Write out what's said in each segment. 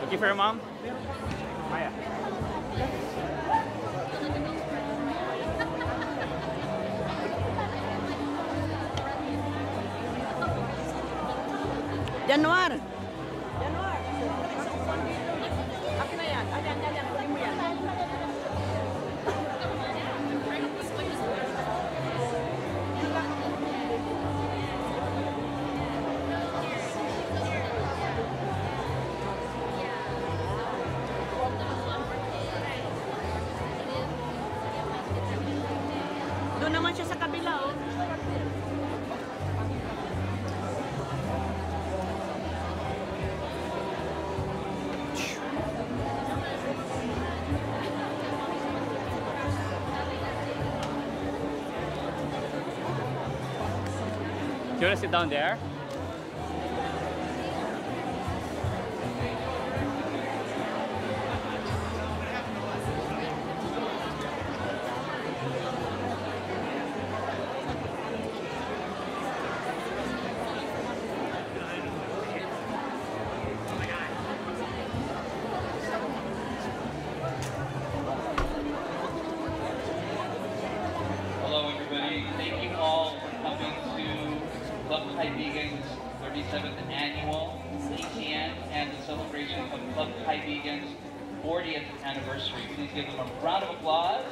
Cookie for your mom? Maya. Januar. Januar. Akin na yan. Ayan. Huli mo yan. Doon naman siya sa kabila, oh. Do you want to sit down there? Hello everybody, thank you all for coming to Club Kaibigan's 37th annual ATN and the celebration of Club Kaibigan's 40th anniversary. Please give them a round of applause.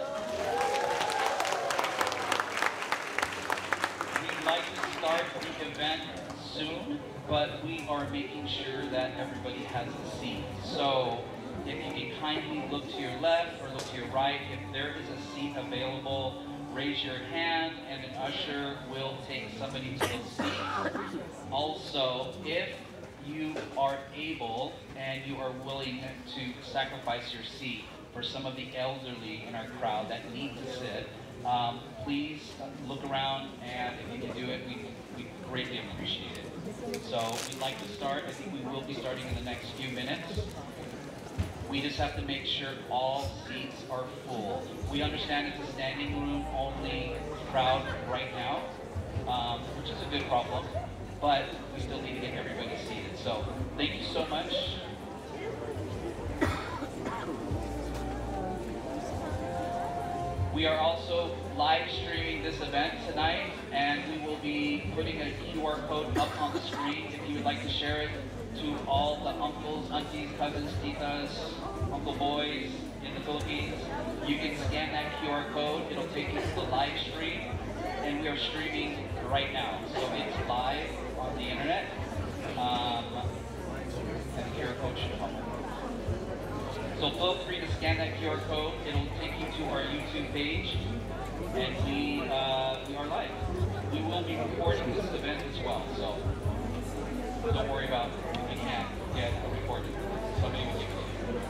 We'd like to start the event soon, but we are making sure that everybody has a seat. So if you can kindly look to your left or look to your right, if there is a seat available, raise your hand and an usher will take somebody to the seat. Also, if you are able and you are willing to sacrifice your seat for some of the elderly in our crowd that need to sit, please look around, and if you can do it, we greatly appreciate it. So we'd like to start. I think we will be starting in the next few minutes. We just have to make sure all seats are full. We understand it's a standing room only crowd right now, which is a good problem, but we still need to get everybody seated. So thank you so much. We are also live streaming this event tonight, and we will be putting a QR code up on the screen if you would like to share it to all the uncles, aunties, cousins, titas, uncle boys in the Philippines. You can scan that QR code. It'll take you to the live stream, and we are streaming right now. So it's live on the internet, and the QR code should come up. So feel free to scan that QR code. It'll take you to our YouTube page, and we are live. We will be recording this event as well, so don't worry about if you can't get recorded. Somebody will give it to you.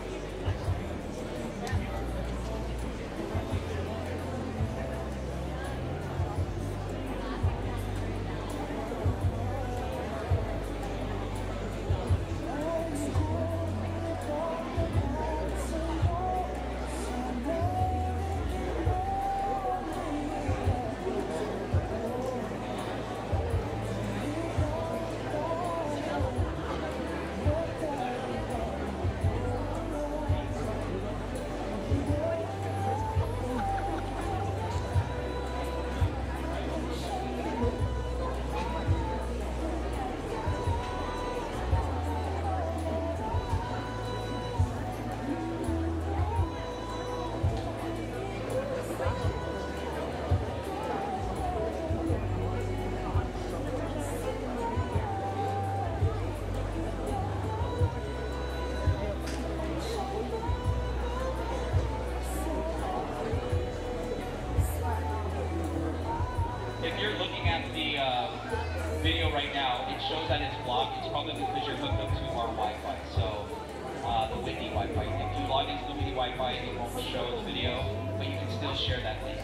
Video right now, it shows that it's blocked. It's probably because you're hooked up to our Wi-Fi. So the Whitney Wi-Fi. If you log into the Whitney Wi-Fi, it won't show the video, but you can still share that link.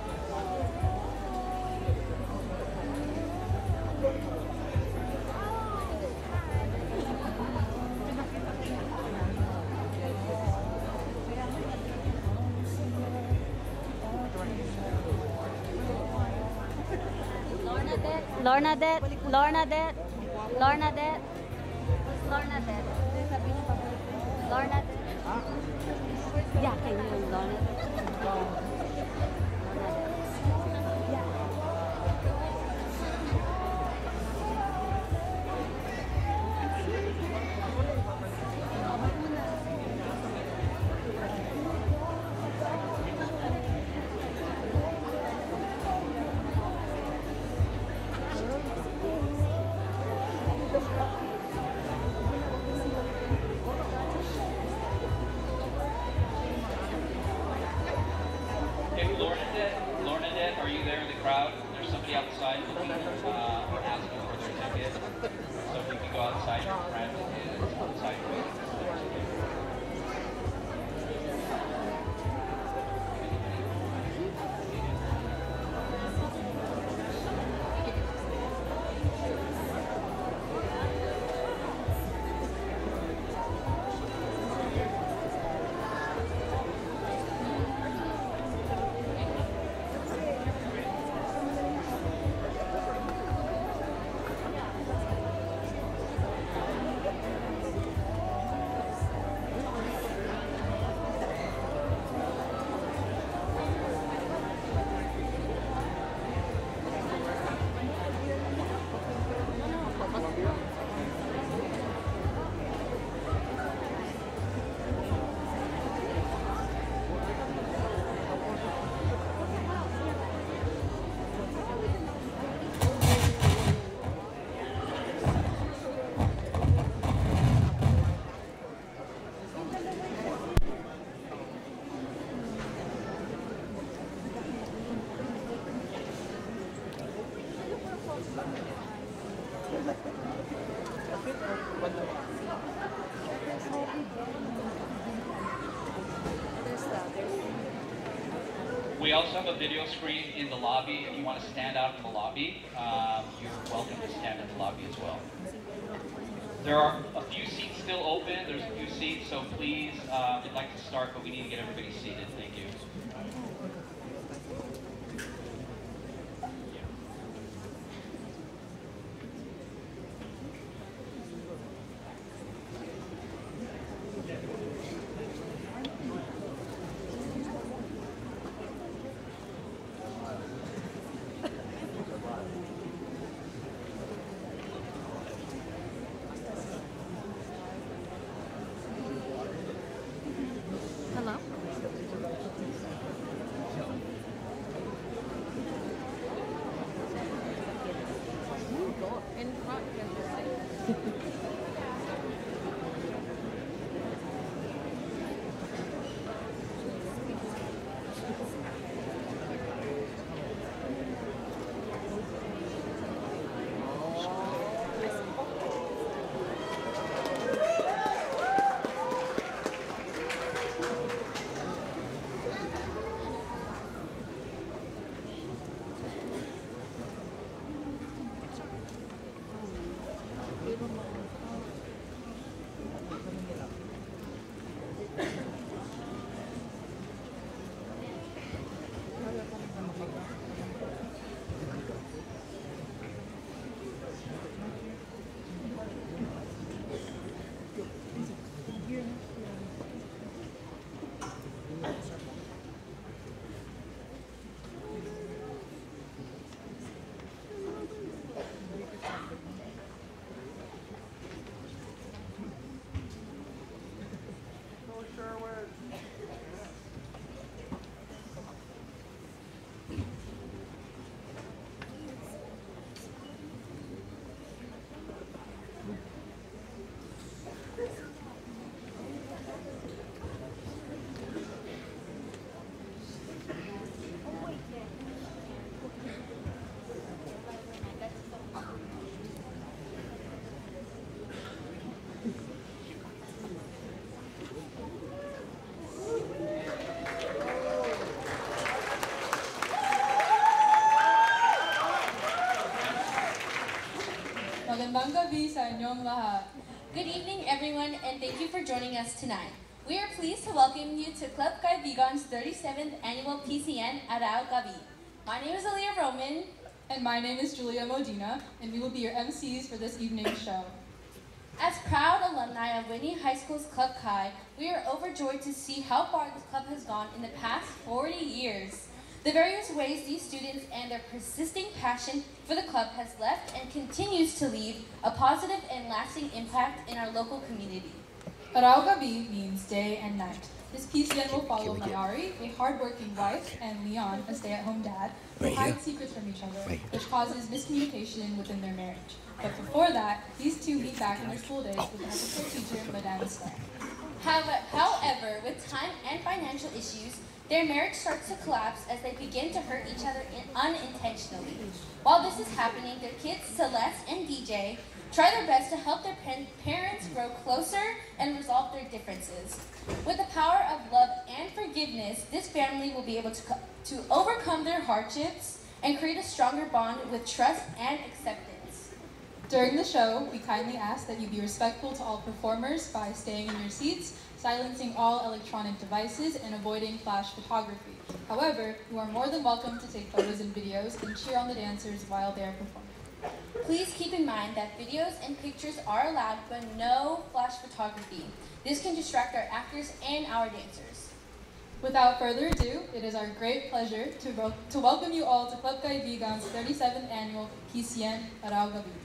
Lornadette, Lornadette, Lornadette, Lornadette. Lorna there? Yeah, can you Lorna there? Lornadette, are you there in the crowd? There's somebody outside looking or asking for their ticket. So if you can go outside, your friend is outside waiting for their ticket. We also have a video screen in the lobby. If you want to stand out in the lobby, you're welcome to stand in the lobby as well. There are a few seats still open. There's a few seats, so please, we'd like to start, but we need to get everybody seated. Thank you. Hello? In front, Magandang gabi sa inyong lahat. Good evening, everyone, and thank you for joining us tonight. We are pleased to welcome you to Club Kaibigan's 37th Annual PCN Araw, Gabi. My name is Aaliyah Roman. And my name is Julia Modena, and we will be your MCs for this evening's show. As proud alumni of Whitney High School's Club Kai, we are overjoyed to see how far this club has gone in the past 40 years. The various ways these students and their persisting passion for the club has left and continues to leave a positive and lasting impact in our local community. Araw Gabi means day and night. This PCN will follow Mayari, a hardworking wife, and Leon, a stay-at-home dad, who hide secrets from each other, which causes miscommunication within their marriage. But before that, these two meet back in their school days with the help of their teacher, Madame Star. However, with time and financial issues, their marriage starts to collapse as they begin to hurt each other unintentionally. While this is happening, their kids, Celeste and DJ, try their best to help their parents grow closer and resolve their differences. With the power of love and forgiveness, this family will be able to overcome their hardships and create a stronger bond with trust and acceptance. During the show, we kindly ask that you be respectful to all performers by staying in your seats, silencing all electronic devices, and avoiding flash photography. However, you are more than welcome to take photos and videos and cheer on the dancers while they are performing. Please keep in mind that videos and pictures are allowed, but no flash photography. This can distract our actors and our dancers. Without further ado, it is our great pleasure to welcome you all to Club Kaibigan's 37th Annual PCN Araw Gabi.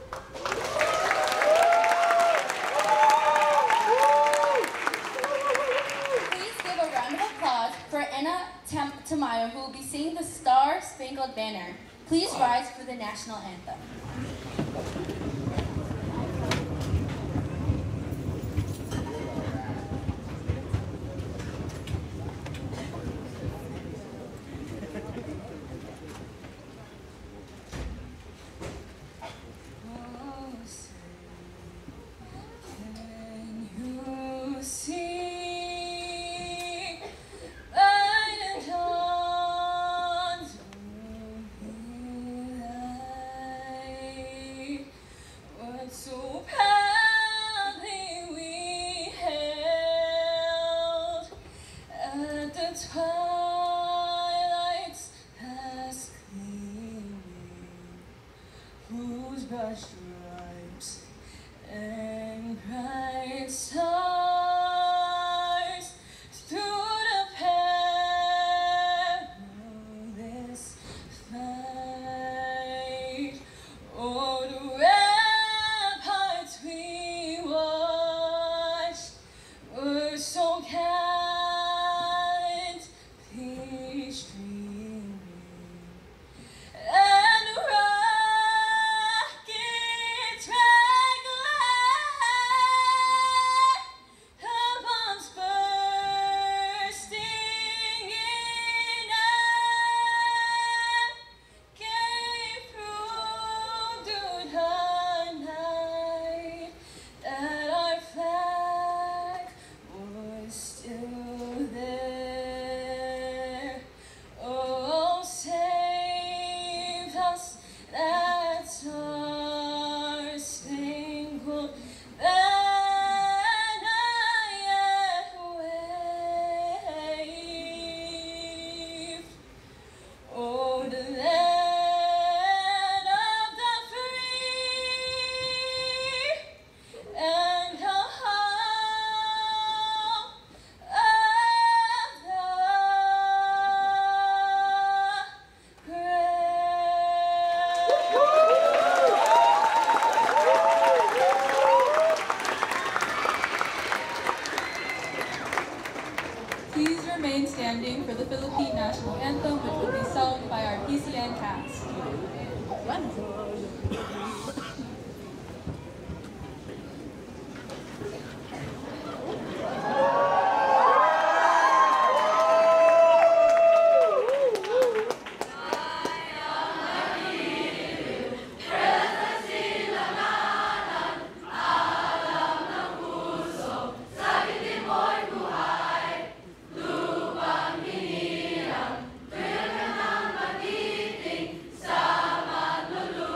Please give a round of applause for Anna Tamayo, who will be singing the Star Spangled Banner. Please rise for the national anthem. Stripes and bright stars through the perilous fight. Oh, the ramparts we watched were so gallantly streaming, and please remain standing for the Philippine National Anthem, which will be sung by our PCN cast. Sa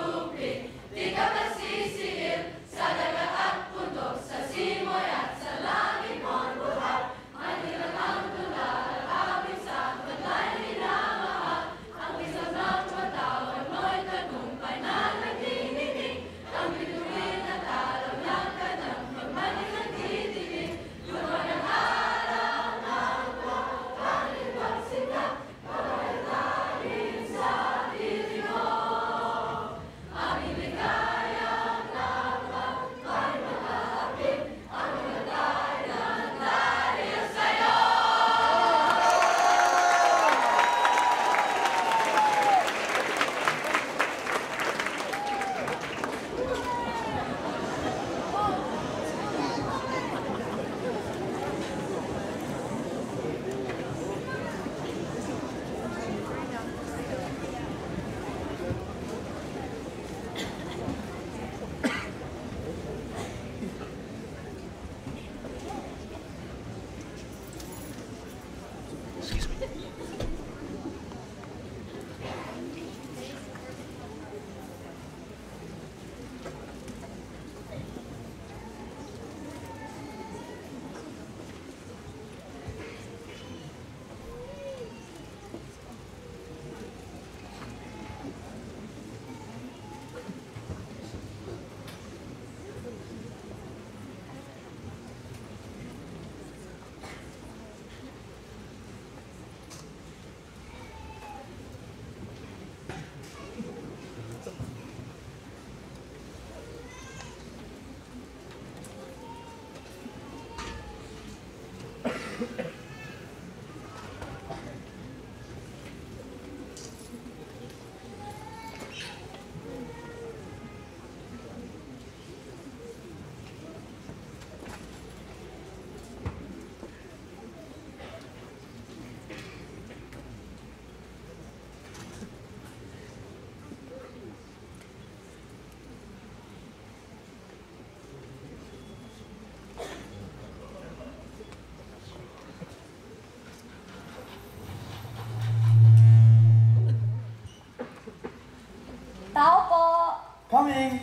Tao po! Coming!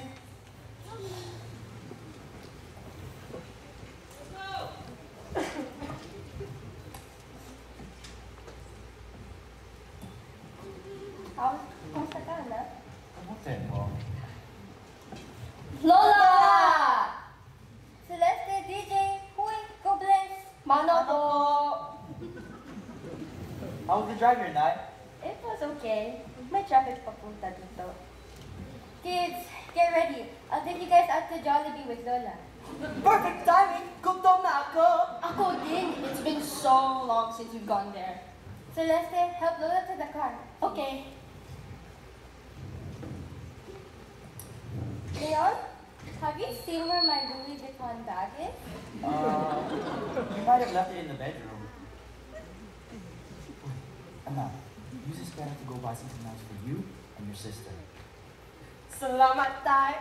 Kumusta ka, anak? Kamutin mo. Lola! Celeste, DJ, Huy, Goblins, Mano po! How was the drive your night? It was okay. May traffic papunta dito. Kids, get ready. I'll take you guys out to Jollibee with Lola. Perfect timing! Gutom na ako! Ako din. It's been so long since we've gone there. Celeste, help Lola to the car. Okay. Leon, have you seen where my Louis Vuitton bag is? You might have left it in the bedroom. Anna, use this pera to go buy something nice for you and your sister. Salamat, Tay!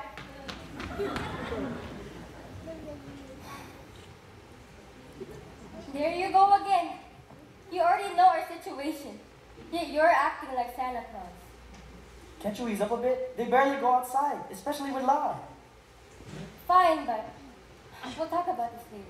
There you go again. You already know our situation. Yet you're acting like Santa Claus. Can't you ease up a bit? They barely go outside, especially with Love. Fine, but we'll talk about this later.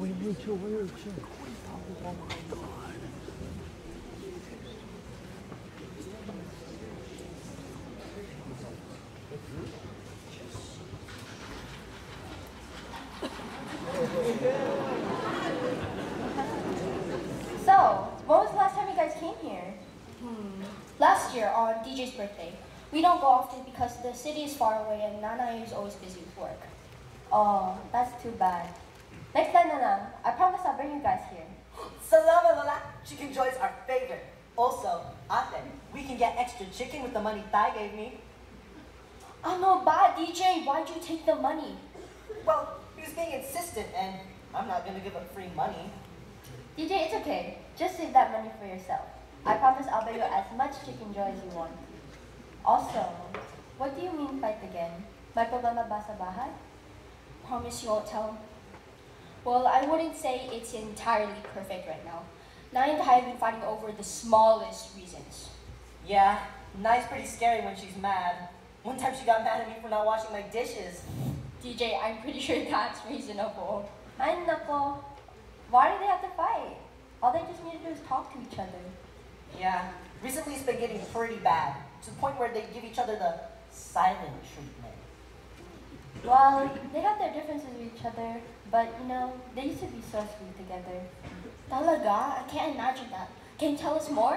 So, when was the last time you guys came here? Last year on DJ's birthday. We don't go often because the city is far away and Nana is always busy with work. Oh, that's too bad. Next time, Nana, I promise I'll bring you guys here. Salamat, Lola. Chicken joys are favorite. Also, ate, we can get extra chicken with the money Thai gave me. Ano ba, DJ? Why'd you take the money? Well, he was being insistent, and I'm not gonna give up free money. DJ, it's okay. Just save that money for yourself. I promise I'll buy you as much chicken joy as you want. Also, what do you mean fight again? May problema ba sa bahay? Promise you won't tell him? Well, I wouldn't say it's entirely perfect right now. Nai and I have been fighting over the smallest reasons. Yeah, Nai's pretty scary when she's mad. One time she got mad at me for not washing my dishes. DJ, I'm pretty sure that's reasonable. Ay nako, why do they have to fight? All they just need to do is talk to each other. Yeah, recently it's been getting pretty bad, to the point where they give each other the silent treatment. Well, they have their differences with each other, but you know, they used to be so sweet together. Talaga? I can't imagine that. Can you tell us more?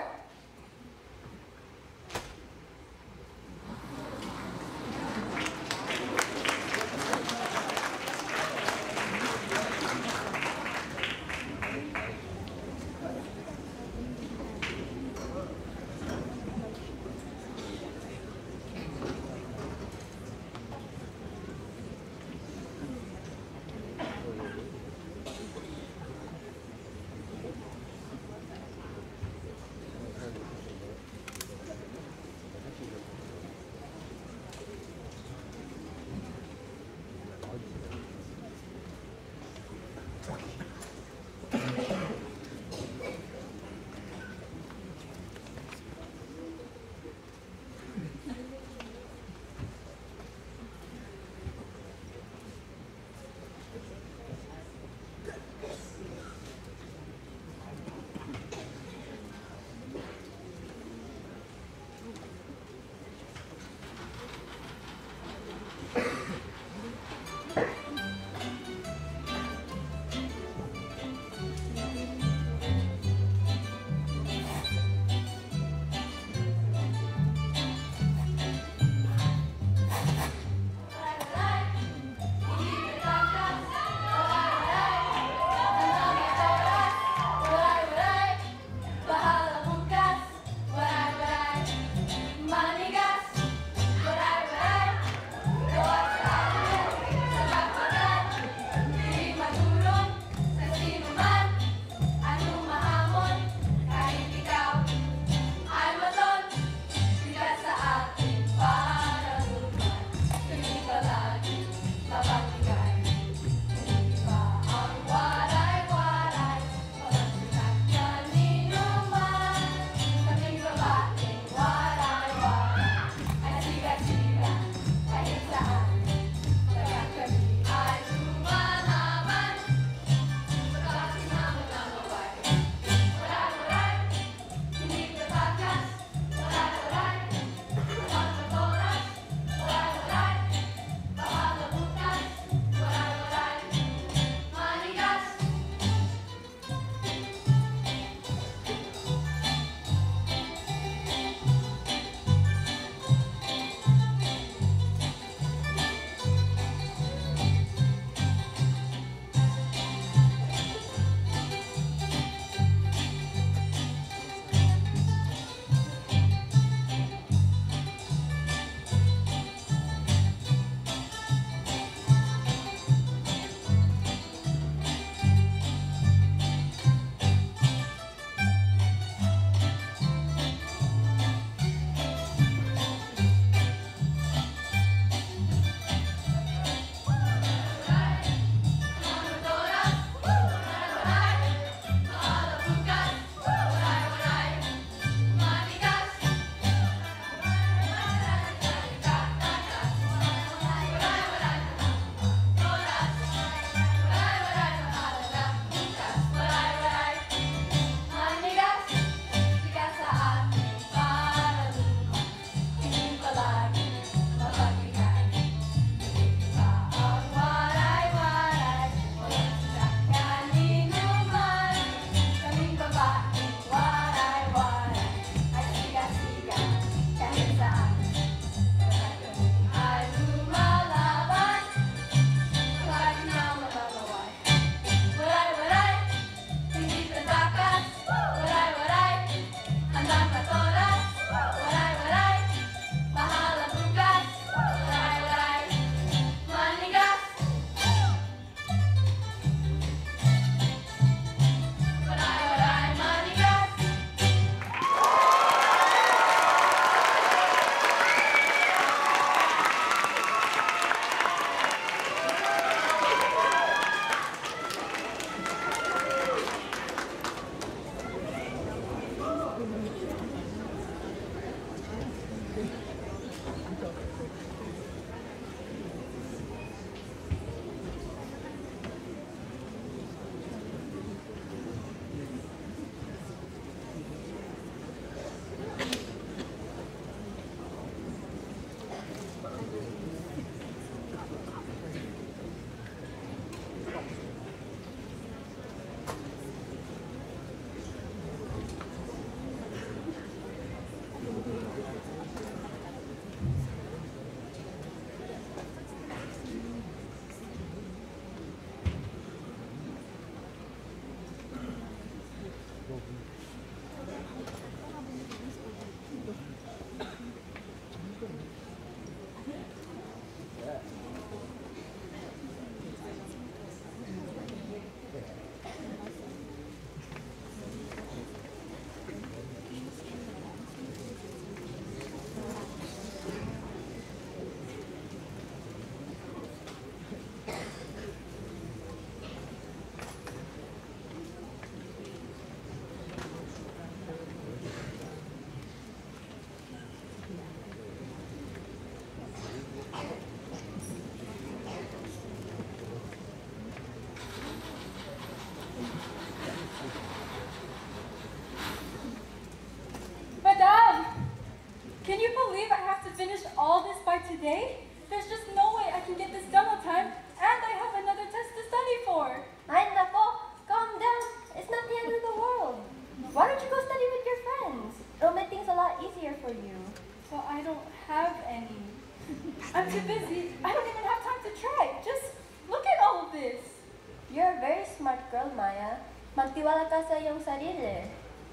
today? There's just no way I can get this done on time, and I have another test to study for. Ay, nako, calm down. It's not the end of the world. Why don't you go study with your friends? It'll make things a lot easier for you. Well, I don't have any. I'm too busy. I don't even have time to try. Just look at all of this. You're a very smart girl, Maya. Magtiwala ka sa iyong sarili.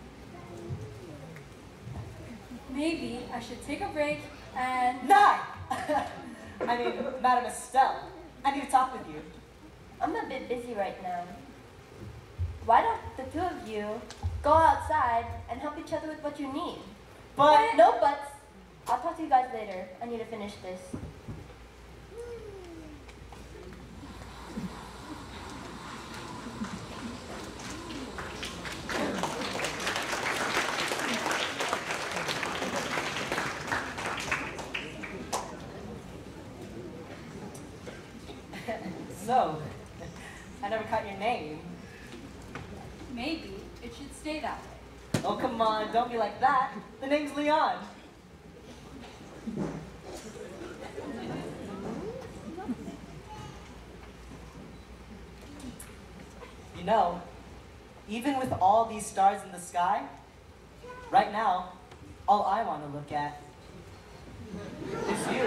Maybe I should take a break and... Nah! I mean, Madam Estelle, I need to talk with you. I'm a bit busy right now. Why don't the two of you go outside and help each other with what you need? But... No buts. I'll talk to you guys later. I need to finish this. So, I never caught your name. Maybe it should stay that way. Oh, come on, don't be like that. The name's Leon. You know, even with all these stars in the sky, right now, all I want to look at is you.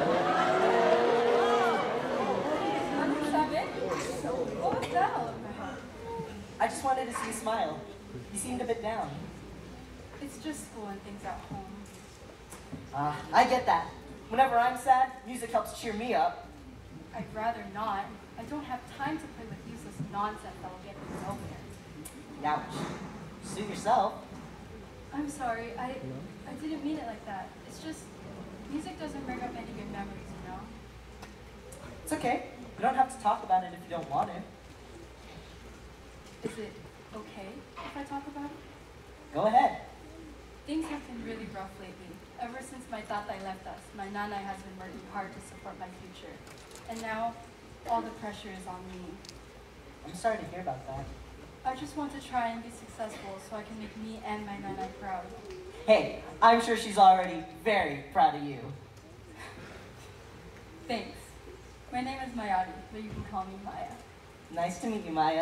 What was that all about? I just wanted to see you smile. You seemed a bit down. It's just school and things at home. I get that. Whenever I'm sad, music helps cheer me up. I'd rather not. I don't have time to play with useless nonsense that will get me nowhere. Ouch. Suit yourself. I'm sorry. I didn't mean it like that. It's just music doesn't bring up any good memories, you know? It's okay. You don't have to talk about it if you don't want to. Is it okay if I talk about it? Go ahead. Things have been really rough lately. Ever since my tatay left us, my nanay has been working hard to support my future. And now, all the pressure is on me. I'm sorry to hear about that. I just want to try and be successful so I can make me and my nanay proud. Hey, I'm sure she's already very proud of you. Thanks. My name is Mayari, but you can call me Maya. Nice to meet you, Maya.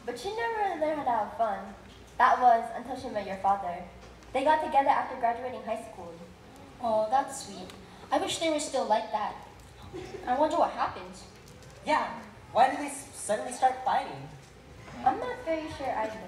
but she never really learned how to have fun. That was until she met your father. They got together after graduating high school. Oh, that's sweet. I wish they were still like that. I wonder what happened. Yeah, why did they suddenly start fighting? I'm not very sure either.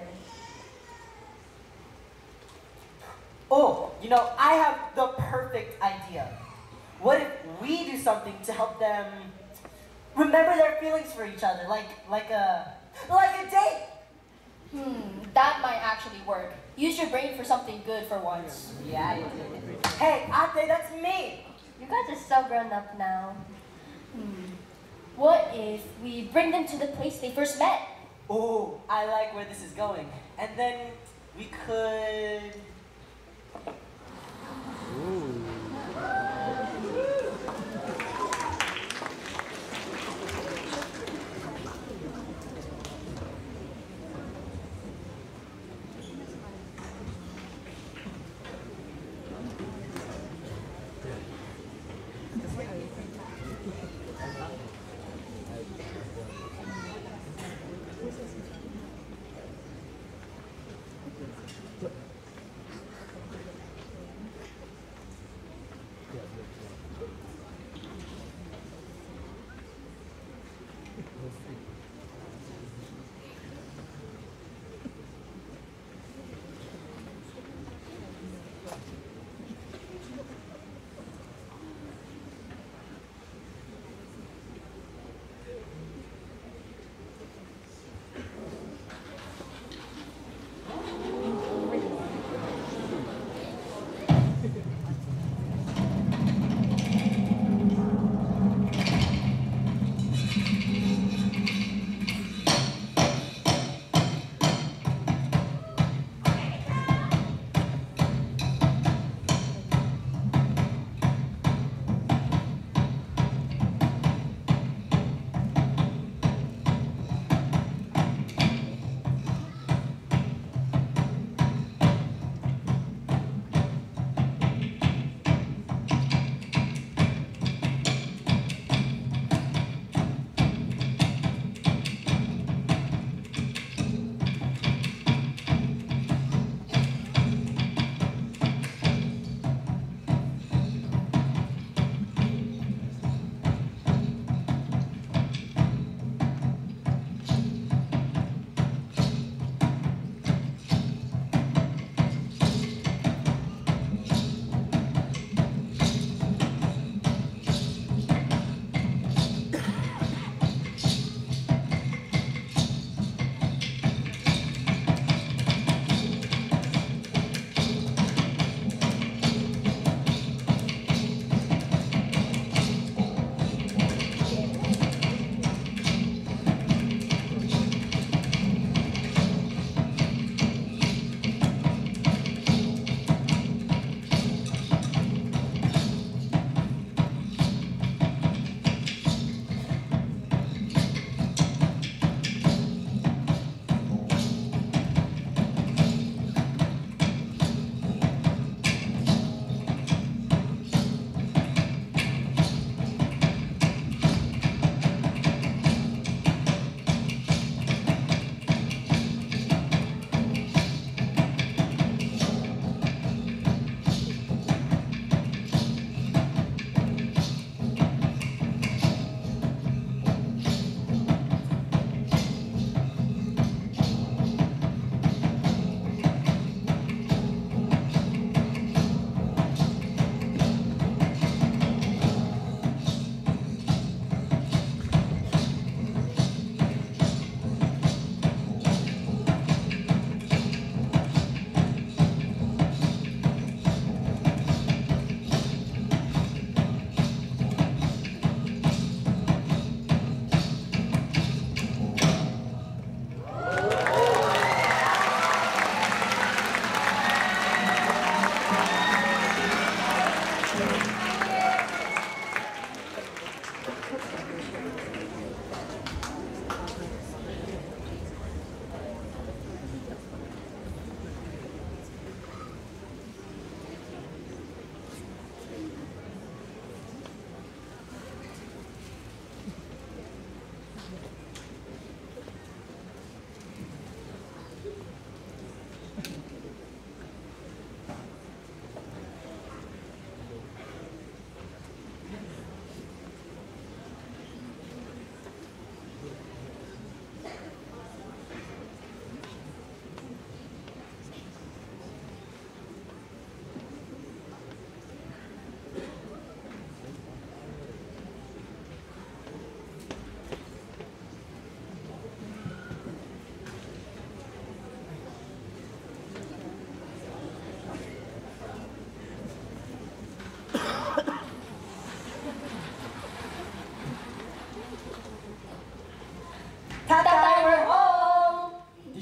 Oh, you know, I have the perfect idea. What if we do something to help them remember their feelings for each other, like a date? That might actually work. Use your brain for something good for once. Yeah, you did. Hey, Ate, that's me. You guys are so grown up now. What if we bring them to the place they first met? Oh, I like where this is going. And then we could...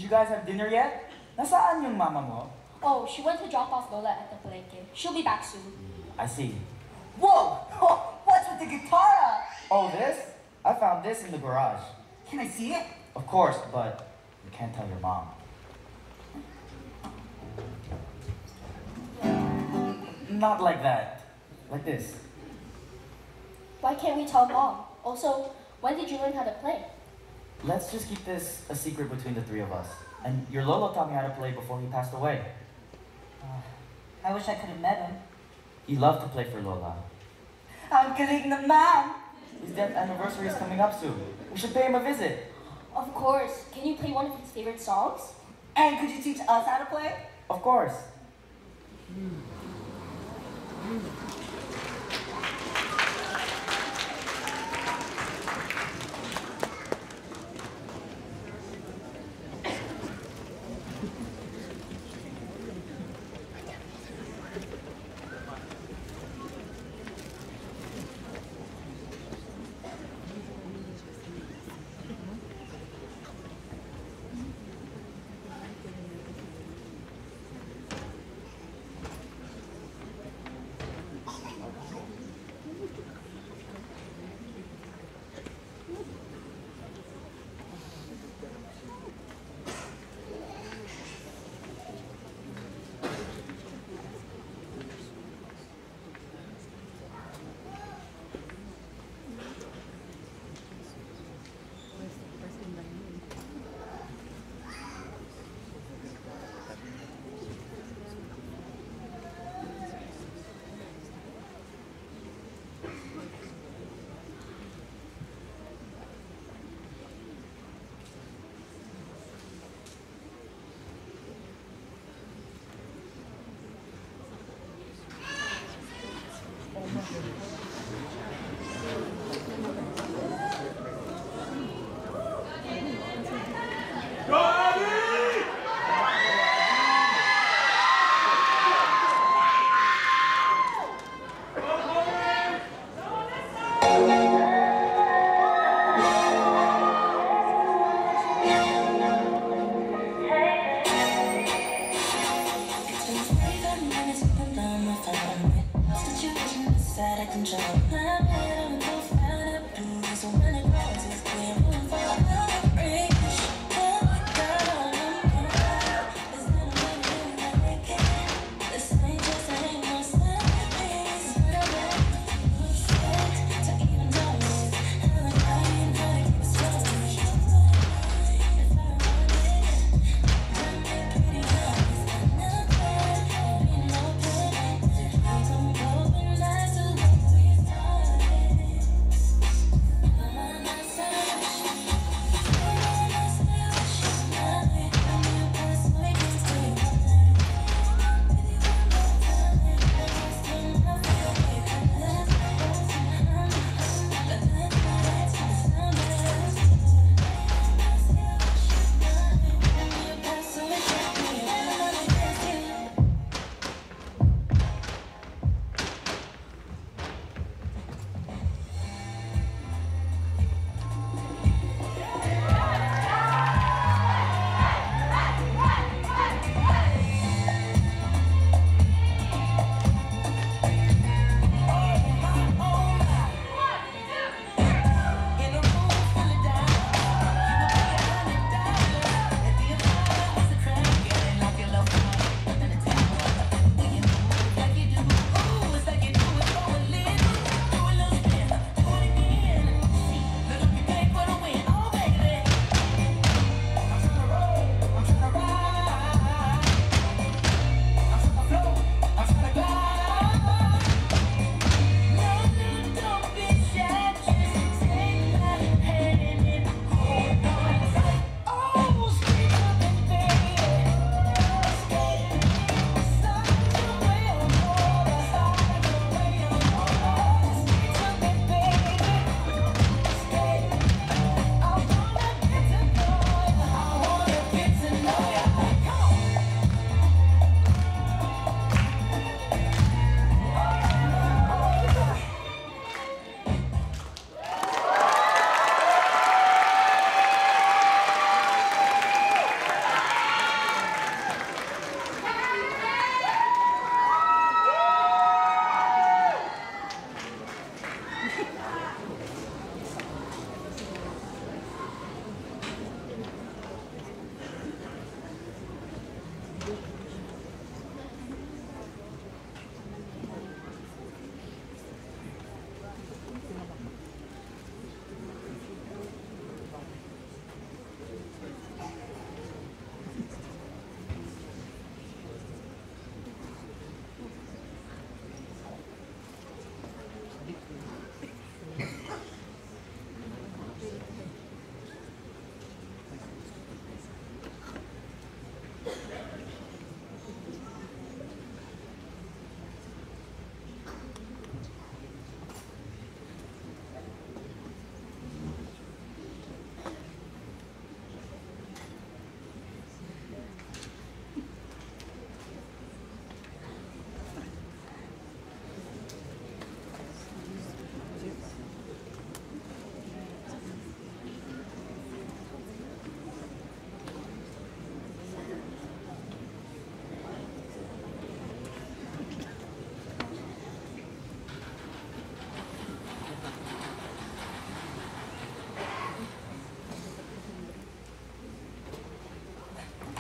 you guys have dinner yet? Nasaan yung mama mo? Oh, she went to drop off Lola at the palengke. She'll be back soon. I see. Whoa! Oh, what's with the guitar? Oh, this? I found this in the garage. Can I see it? Of course, but you can't tell your mom. Not like that. Like this. Why can't we tell Mom? Also, when did you learn how to play? Let's just keep this a secret between the three of us. And your Lolo taught me how to play before he passed away. I wish I could have met him. He loved to play for Lola. Ang galing naman! His death anniversary is coming up soon. We should pay him a visit. Of course. Can you play one of his favorite songs? And could you teach us how to play? Of course.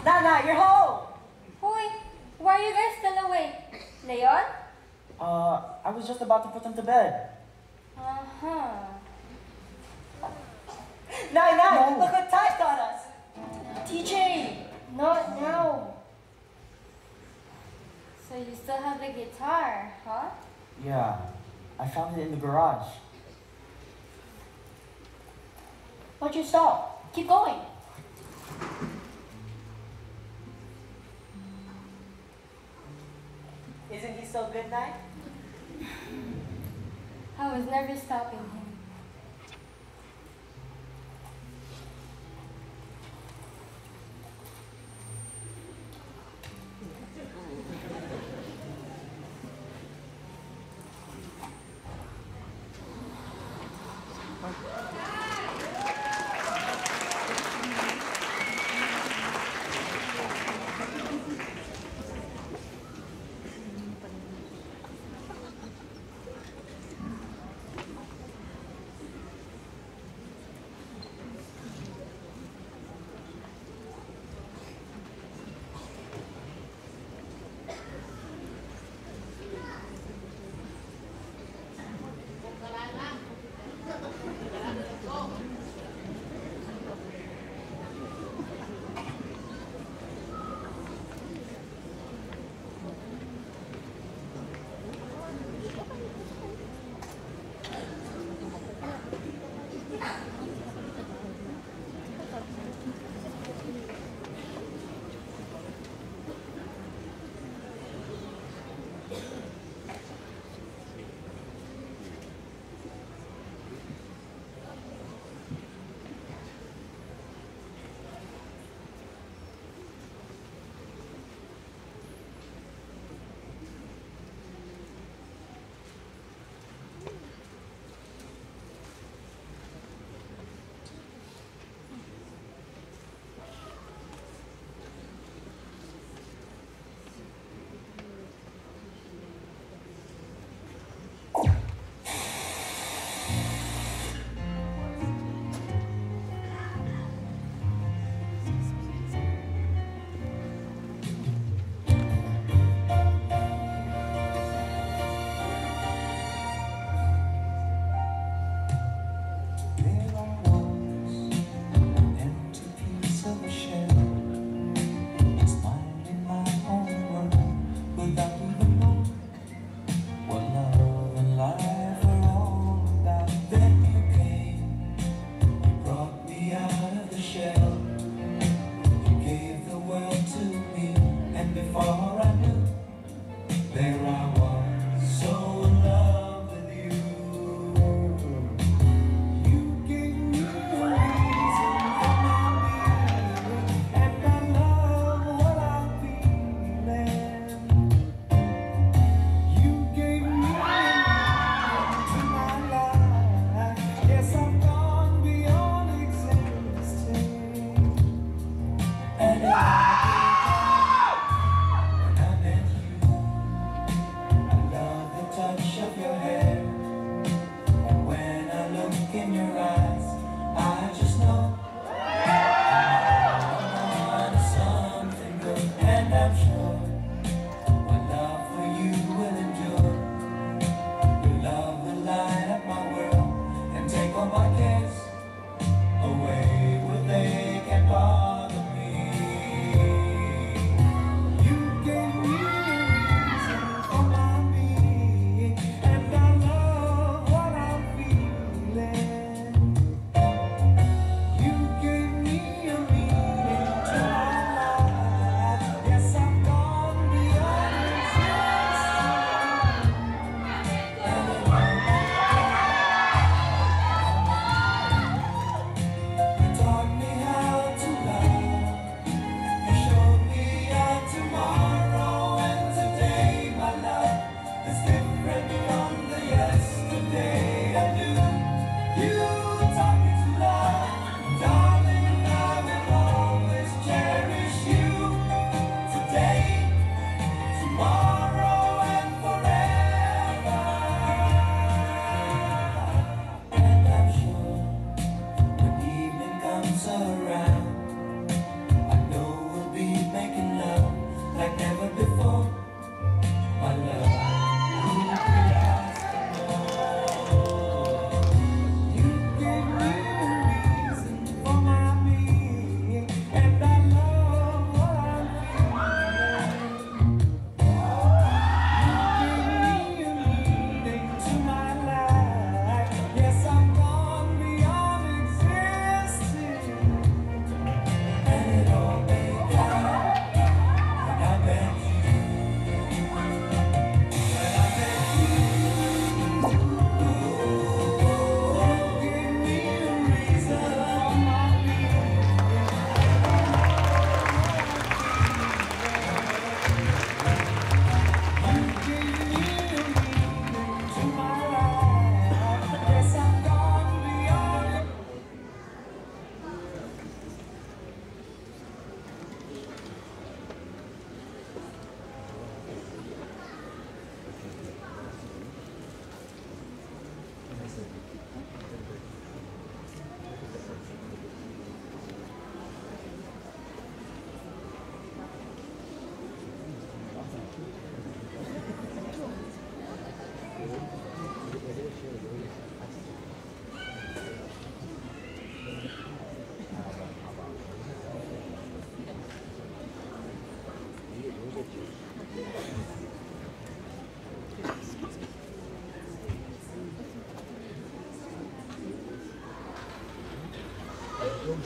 Nana, you're home! Hoy, why are you guys still awake? Leon? I was just about to put them to bed. Uh-huh. Nai, look what Ty got us! TJ, not now. So you still have the guitar, huh? Yeah, I found it in the garage. Why'd you stop? Keep going. Isn't he so good, Nai? I was never stopping him.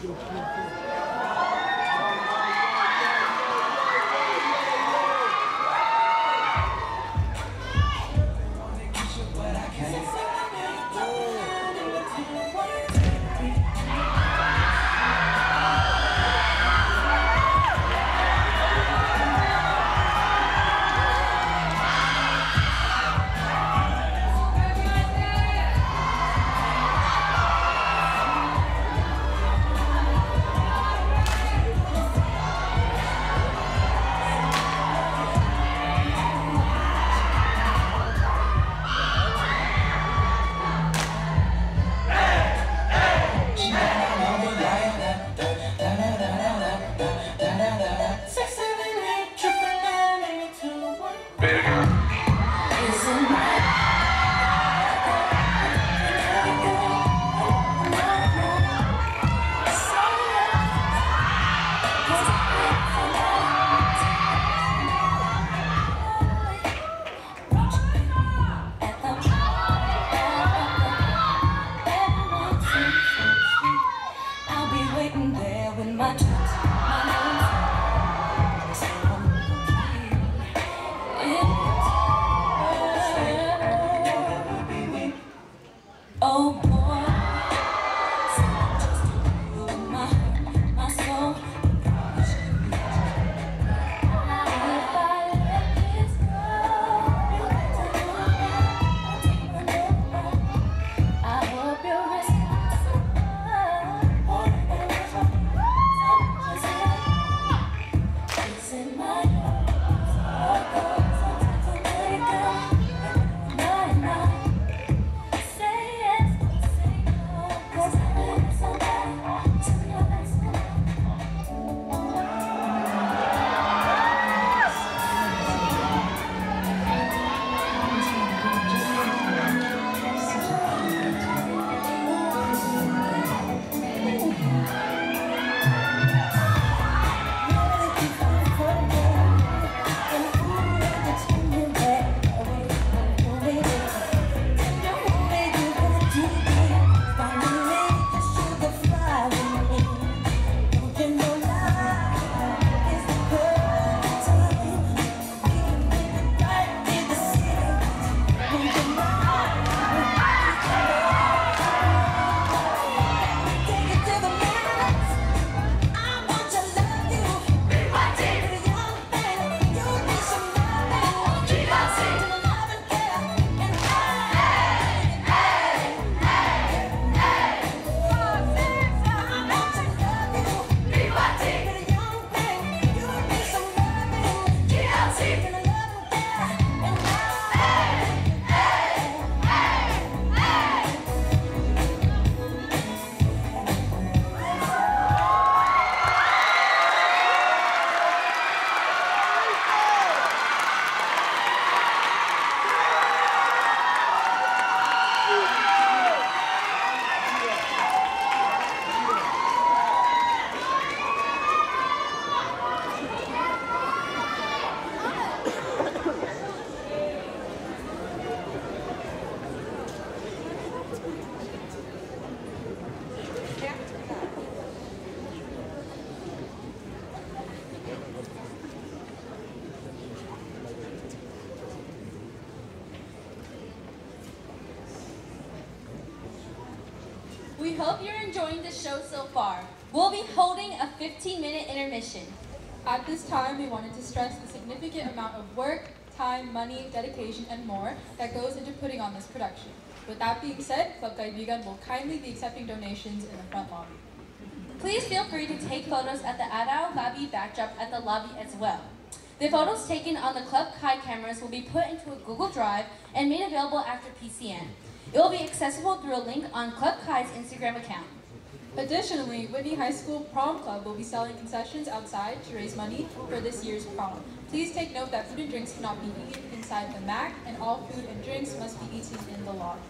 We hope you're enjoying the show so far. We'll be holding a 15-minute intermission. At this time, we wanted to stress the significant amount of work, time, money, dedication, and more that goes into putting on this production. With that being said, Club Kaibigan will kindly be accepting donations in the front lobby. Please feel free to take photos at the Araw, Gabi backdrop at the lobby as well. The photos taken on the Club Kai cameras will be put into a Google Drive and made available after PCN. It will be accessible through a link on Club Kai's Instagram account. Additionally, Whitney High School Prom Club will be selling concessions outside to raise money for this year's prom. Please take note that food and drinks cannot be eaten inside the MAC, and all food and drinks must be eaten in the lobby.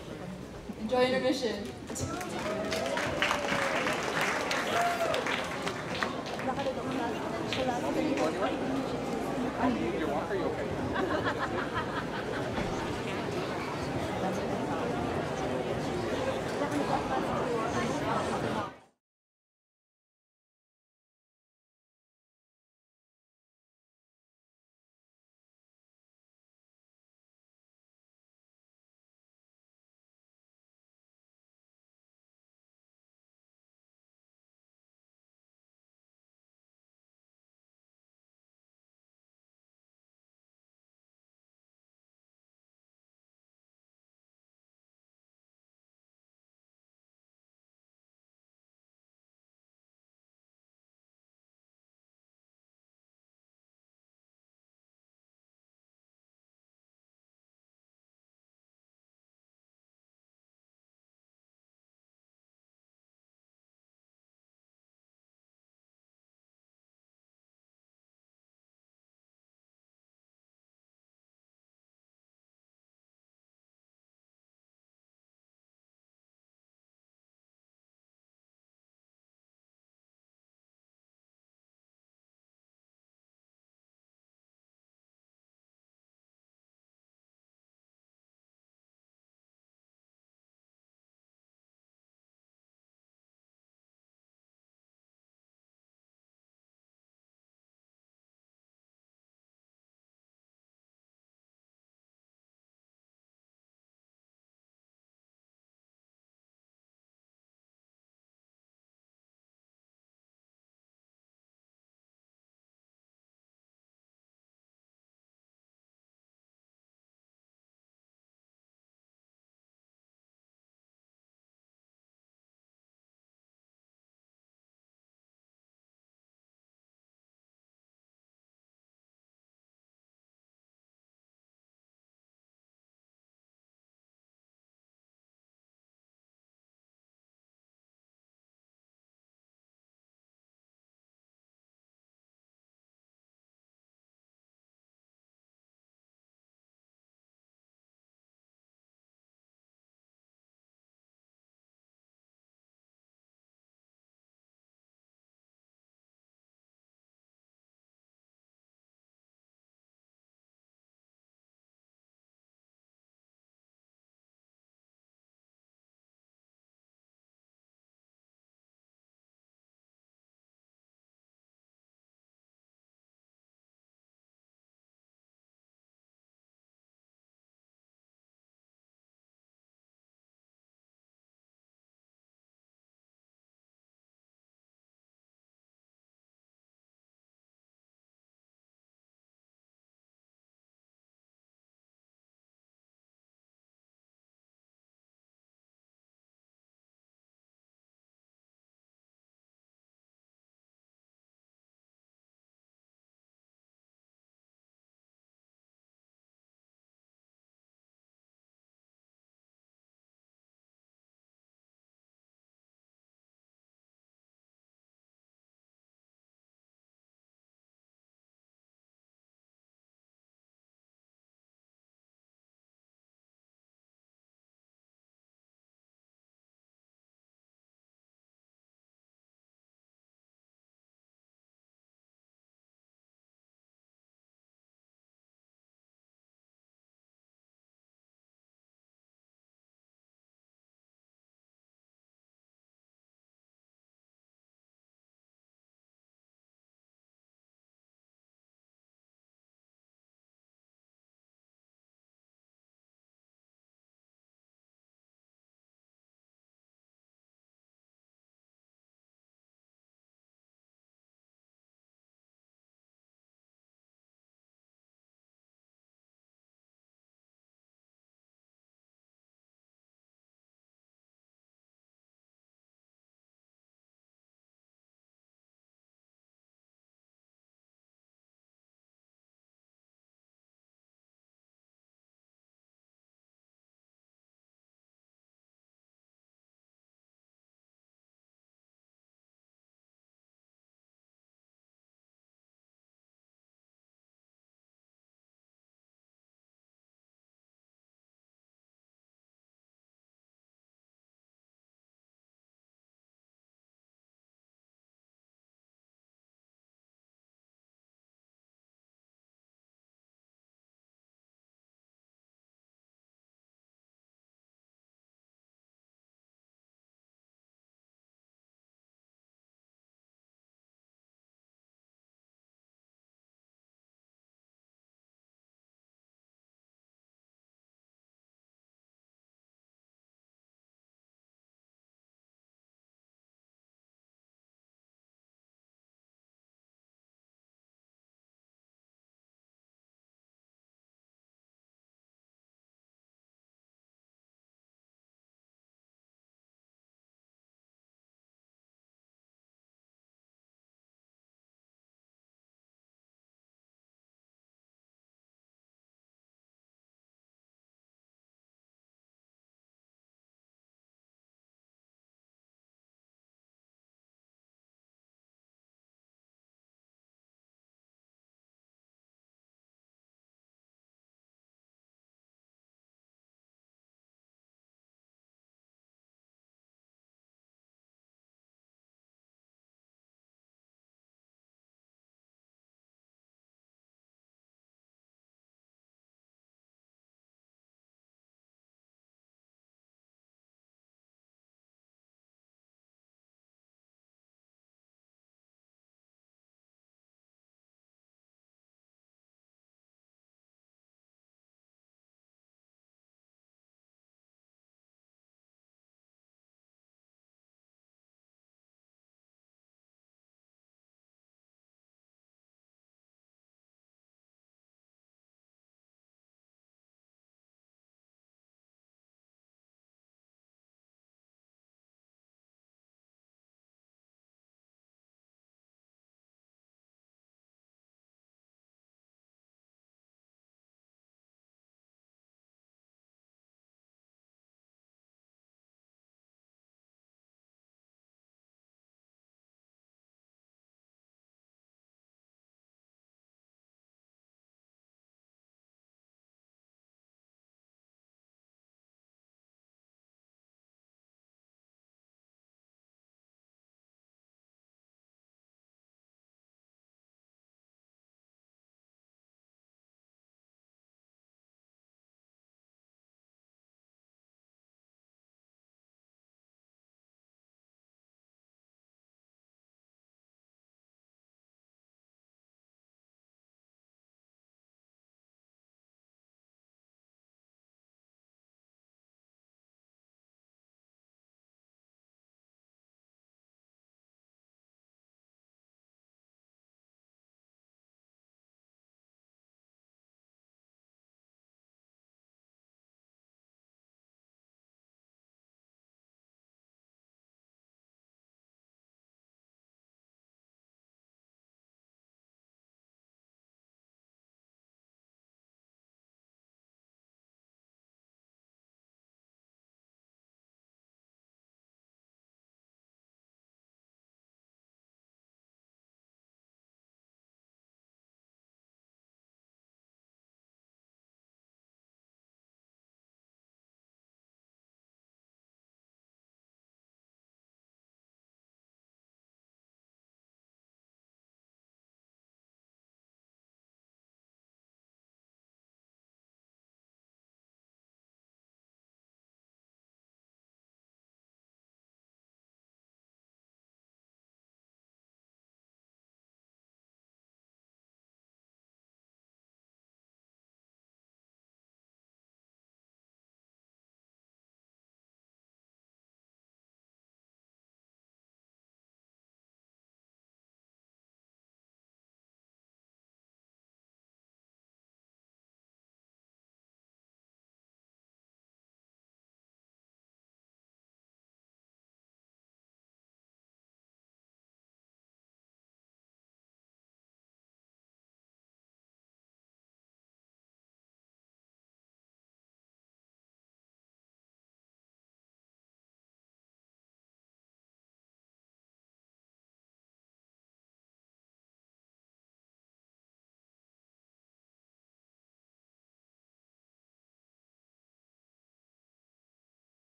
Enjoy intermission. Your walk, are you okay?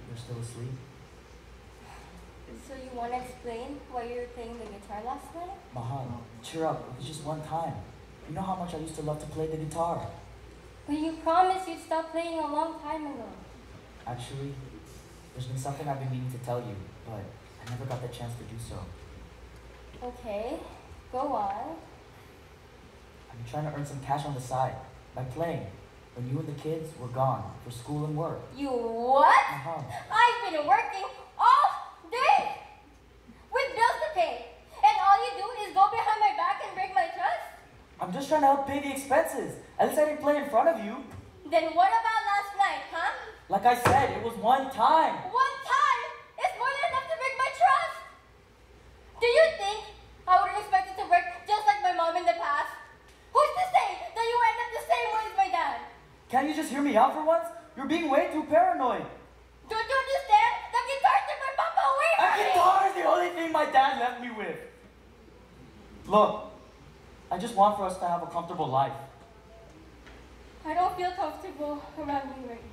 you're still asleep. So you want to explain why you were playing the guitar last night? Mahal, cheer up. It was just one time. You know how much I used to love to play the guitar. But you promised you'd stop playing a long time ago. Actually, there's been something I've been meaning to tell you, but I never got the chance to do so. Okay, go on. I've been trying to earn some cash on the side by playing when you and the kids were gone for school and work. You what? I've been working all day with bills to pay, and all you do is go behind my back and break my trust? I'm just trying to help pay the expenses. At least I didn't play in front of you. Then what about last night, huh? Like I said, it was one time. One time is more than enough to break my trust. Do you think I would expect it to work just like my mom in the past? Who's to say that you end up the same way as my dad? Can't you just hear me out for once? You're being way too paranoid. Don't you understand? The guitar took my papa away from me. A guitar is the only thing my dad left me with. Look, I just want for us to have a comfortable life. I don't feel comfortable around you right now.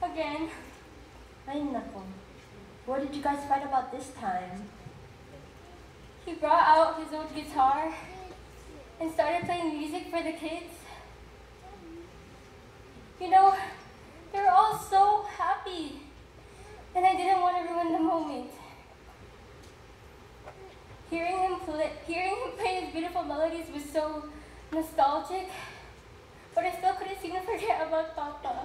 again. Ay, nako. What did you guys fight about this time? He brought out his old guitar and started playing music for the kids. You know, they were all so happy, and I didn't want to ruin the moment. Hearing him play his beautiful melodies was so nostalgic, but I still couldn't seem to forget about Papa.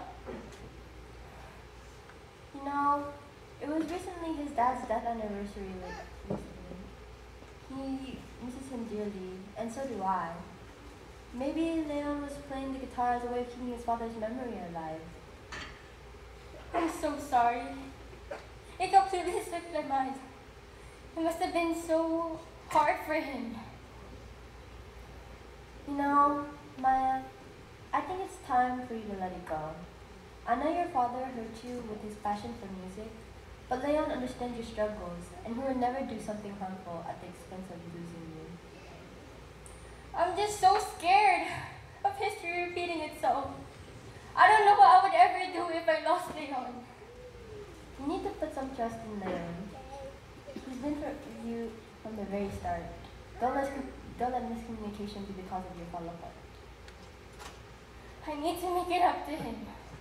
You know, it was recently his dad's death anniversary, recently. He misses him dearly, and so do I. Maybe Leon was playing the guitar as a way of keeping his father's memory alive. I'm so sorry. It completely slipped my mind. It must have been so hard for him. You know, Maya, I think it's time for you to let it go. I know your father hurt you with his passion for music, but Leon understands your struggles, and he would never do something harmful at the expense of losing you. I'm just so scared of history repeating itself. I don't know what I would ever do if I lost Leon. You need to put some trust in Leon. He's been for you from the very start. Don't let miscommunication be the cause of your fall apart. I need to make it up to him.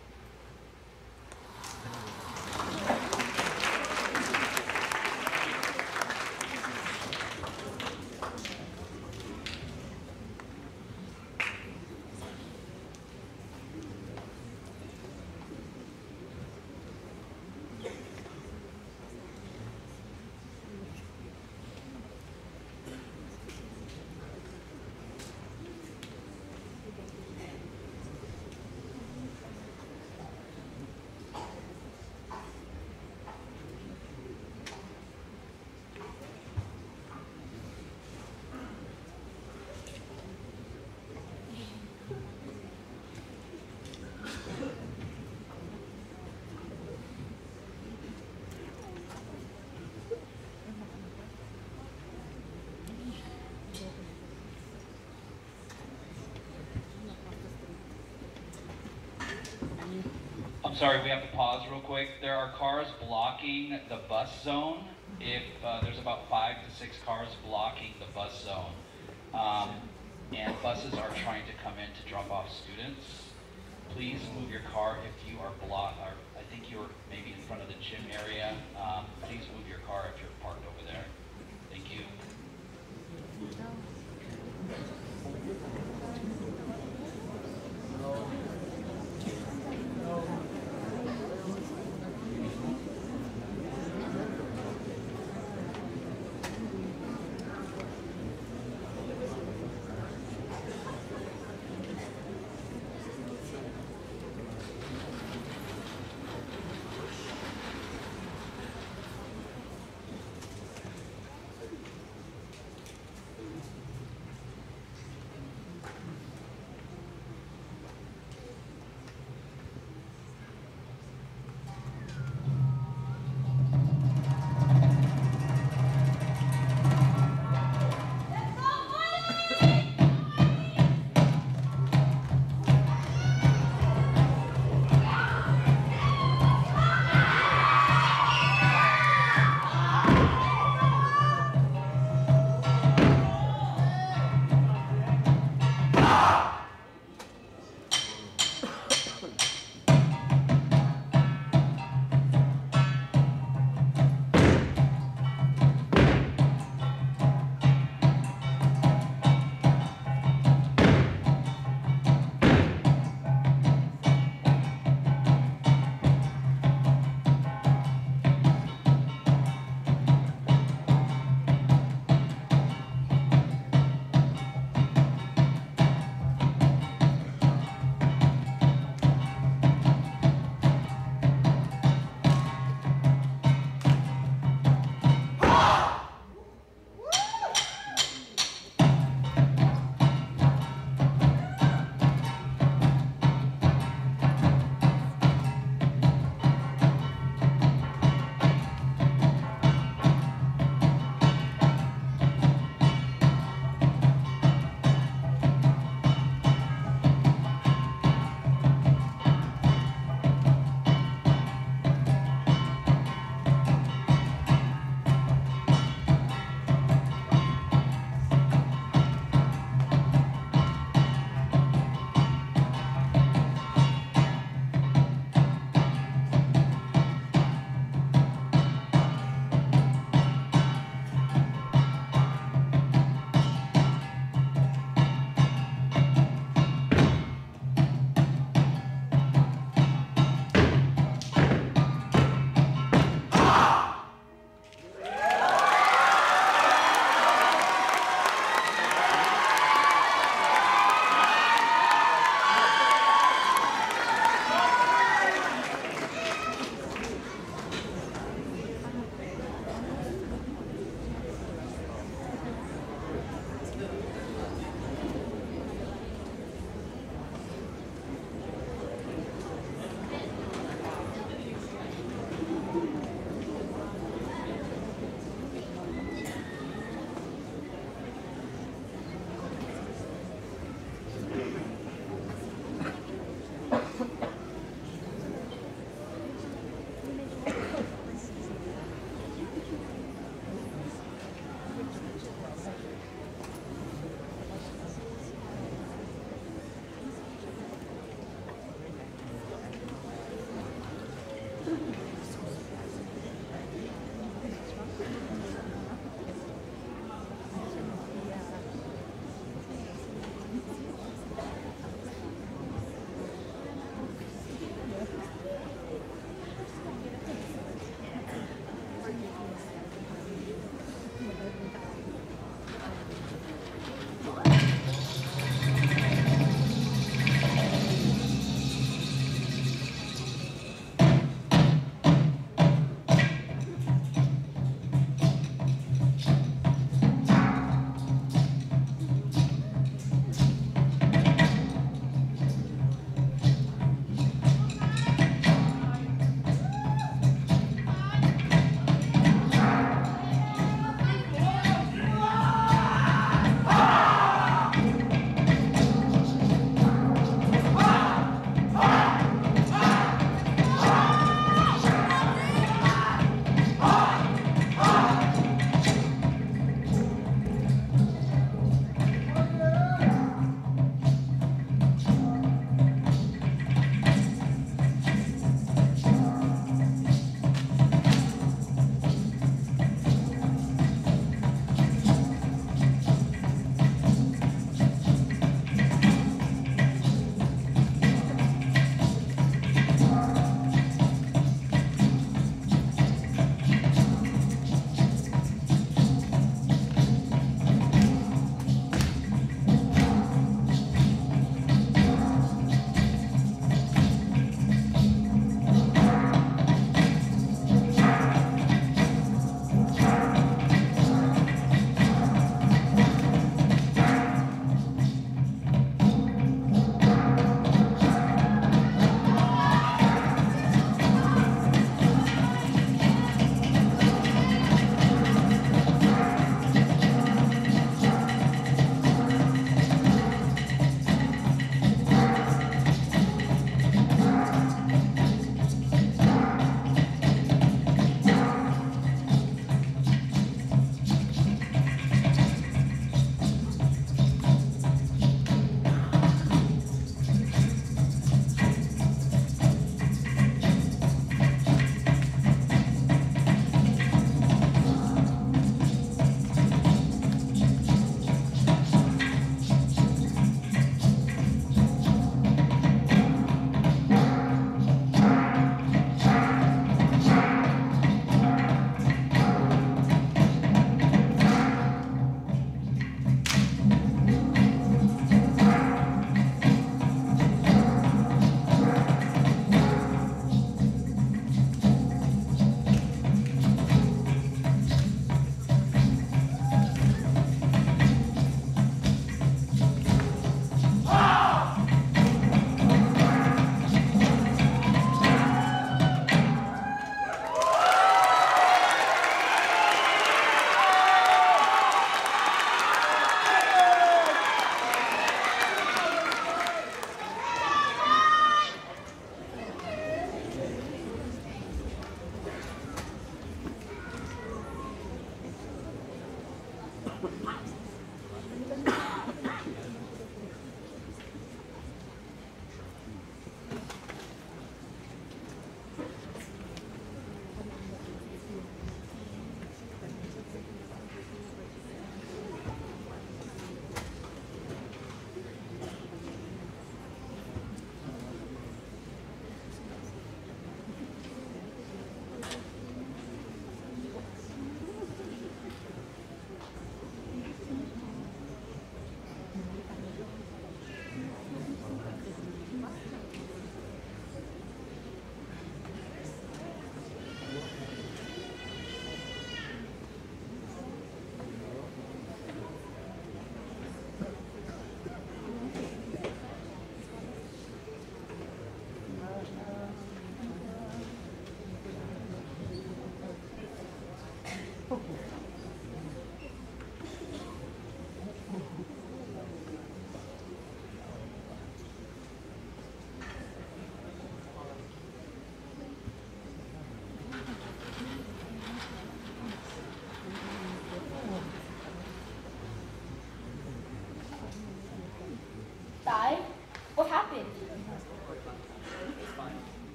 I'm sorry, we have to pause real quick. There are cars blocking the bus zone. If there's about 5 to 6 cars blocking the bus zone, and buses are trying to come in to drop off students, please move your car if you are blocked. Or I think you're maybe in front of the gym area. Please move your car if you're parked over there. Thank you.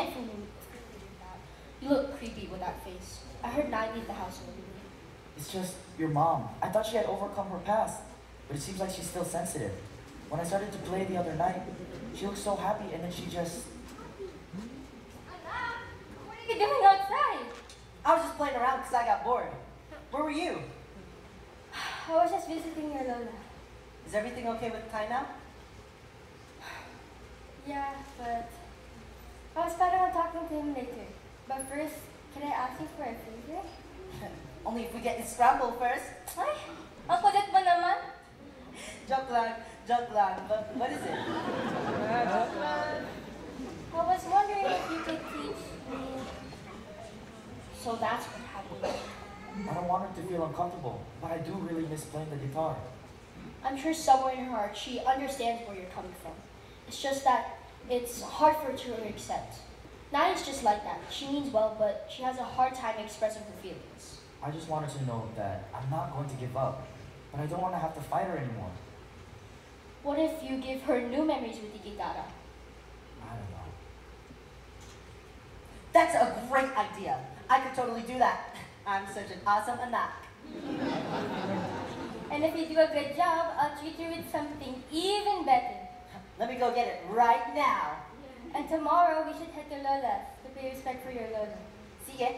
can't fool me with that. You look creepy with that face. I heard Nine leave the house earlier. It's just your mom. I thought she had overcome her past, but it seems like she's still sensitive. When I started to play the other night, she looked so happy and then she just... What are you doing outside? I was just playing around because I got bored. Where were you? I was just visiting your Lola. Is everything okay with Kai now? Yeah, but I was planning on talking to him later. But first, can I ask you for a favor? Only if we get this scramble first. Ay, ang kulit mo naman. Joke lang, but what is it? I was wondering if you could teach me. So that's what happened. I don't want her to feel uncomfortable, but I do really miss playing the guitar. I'm sure somewhere in her heart she understands where you're coming from. It's just that it's hard for her to accept. Nadia's just like that. She means well, but she has a hard time expressing her feelings. I just wanted to know that I'm not going to give up, but I don't want to have to fight her anymore. What if you give her new memories with the guitarra? I don't know. That's a great idea. I could totally do that. I'm such an awesome anak. And if you do a good job, I'll treat you with something even better. Let me go get it right now. And tomorrow, we should head to Lola's to pay respect for your Lola. See ya.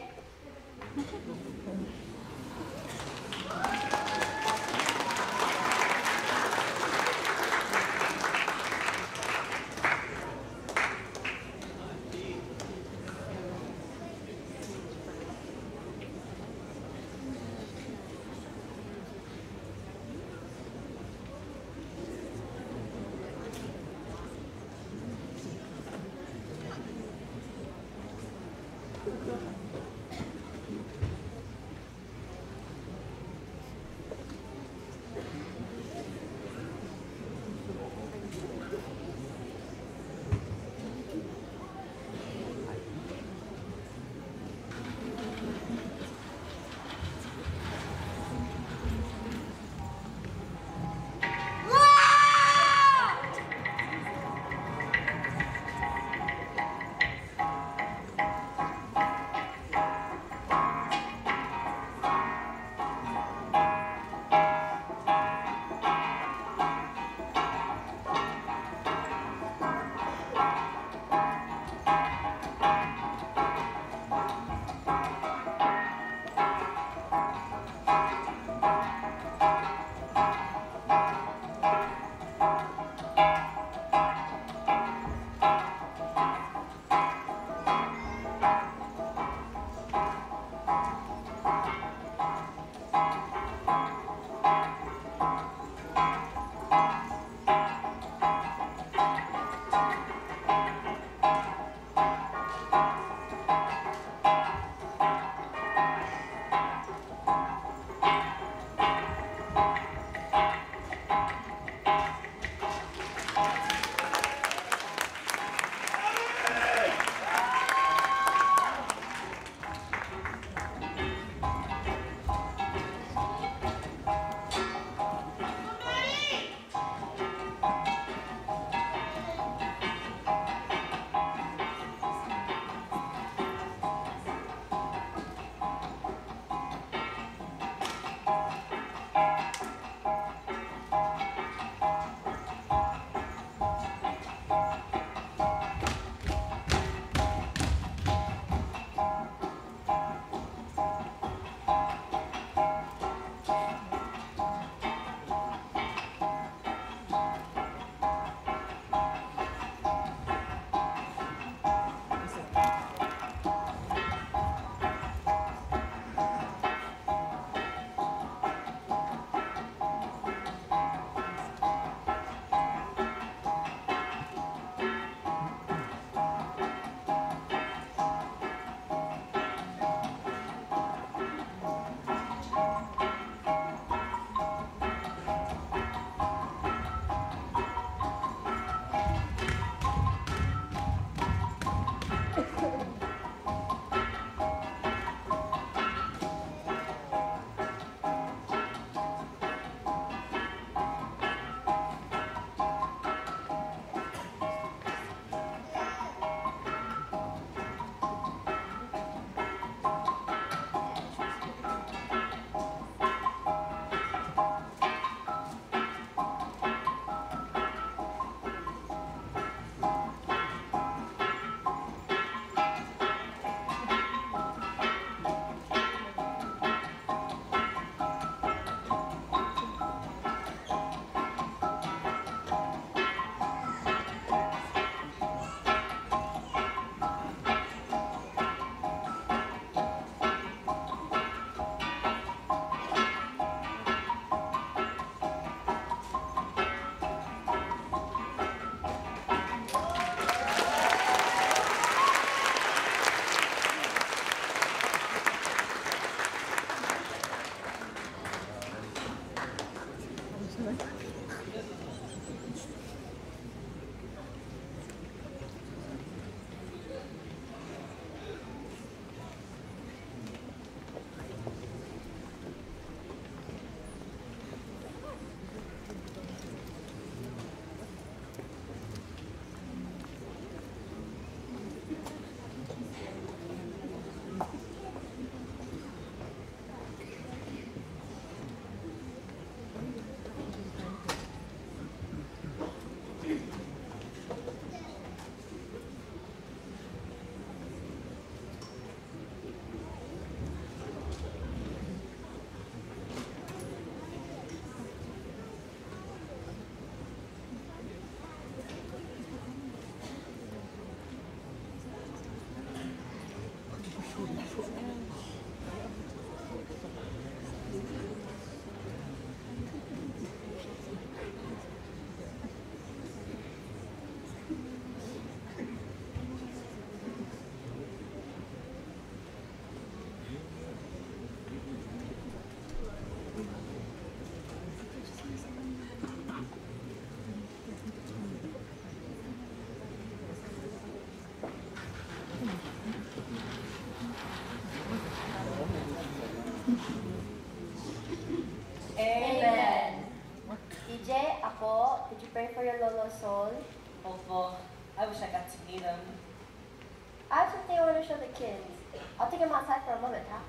Amen. DJ, ako, did you pray for your lolo's soul? Hopeful. I wish I got to meet him. I have something I want to show the kids. I'll take them outside for a moment, huh?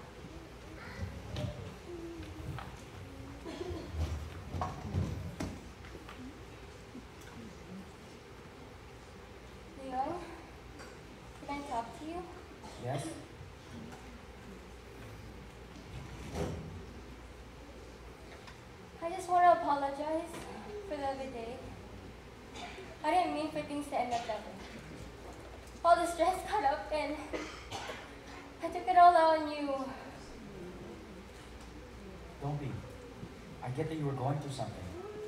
Leo, can I talk to you? Yes? I just want to apologize for the other day. I didn't mean for things to end up that way. All the stress got up and I took it all out on you. Don't be. I get that you were going through something.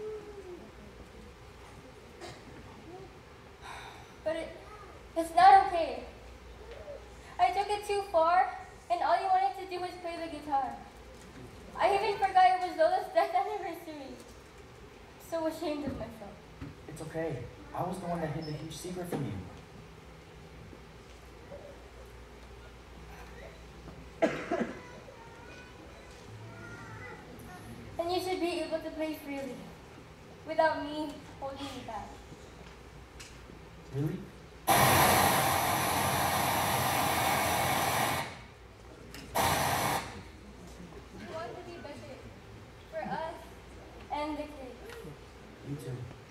But it's not okay. I took it too far and all you wanted to do was play the guitar. I even forgot it was Lola's death anniversary. I'm so ashamed of myself. It's okay. I was the one that hid the huge secret from you. And you should be able to play freely, without me holding you back. Really? We want to be better for us and the kids. You too.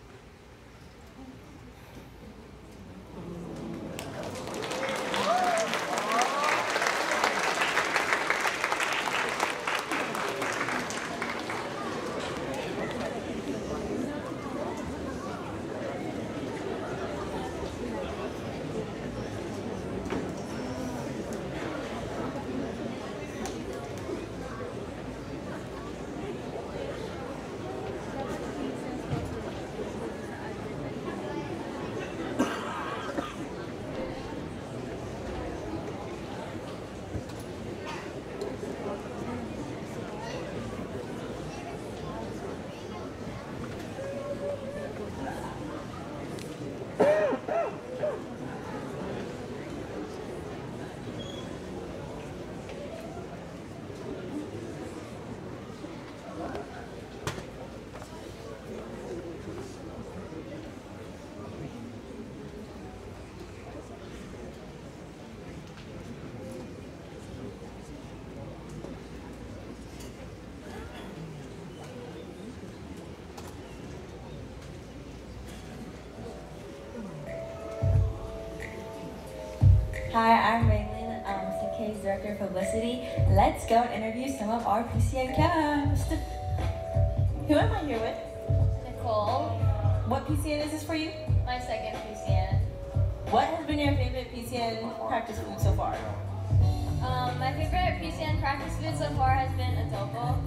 Hi, I'm Raylene, CK's Director of Publicity. Let's go and interview some of our PCN cast. Who am I here with? Nicole, What PCN is this for you? my second PCN. What has been your favorite PCN practice food so far? My favorite PCN practice food so far has been adobo.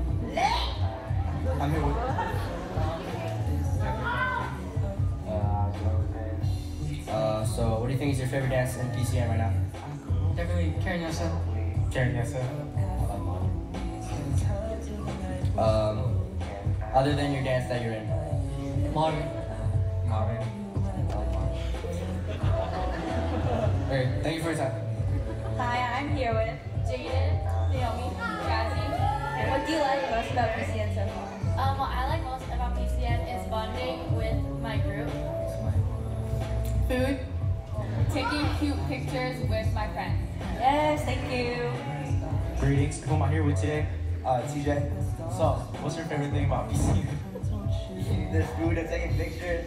I'm here with. So what do you think is your favorite dance in PCN right now? Definitely Karen Yessa. Karen, yes, sir. Other than your dance that you're in? Marvin. Okay, thank you for your time. Hi, I'm here with Jaden, Naomi, Jazzy. And what do you like most about PCN so far? What I like most about PCN is bonding with my group. Food, taking cute pictures with my friends. Yes, thank you. Greetings. Who am I here with today? TJ. So, what's your favorite thing about PCN? Eating this food and taking pictures.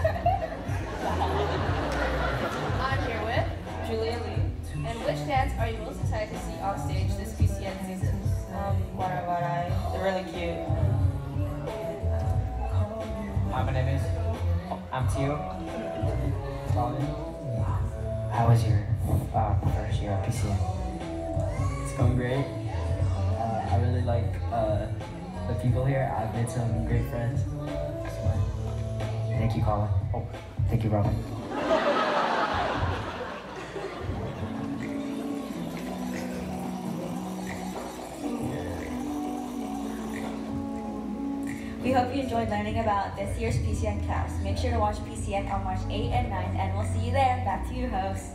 I'm here with Julia Lee. And which dance are you most excited to see on stage this PCN season? Warai. They're really cute. Hi, my name is. I'm Tio. How was your first year at PCN? It's going great. I really like the people here. I've made some great friends. Thank you, Colin. Oh, thank you, Robin. We hope you enjoyed learning about this year's PCN class. Make sure to watch PCN on March 8 and 9, and we'll see you there. Back to you, host.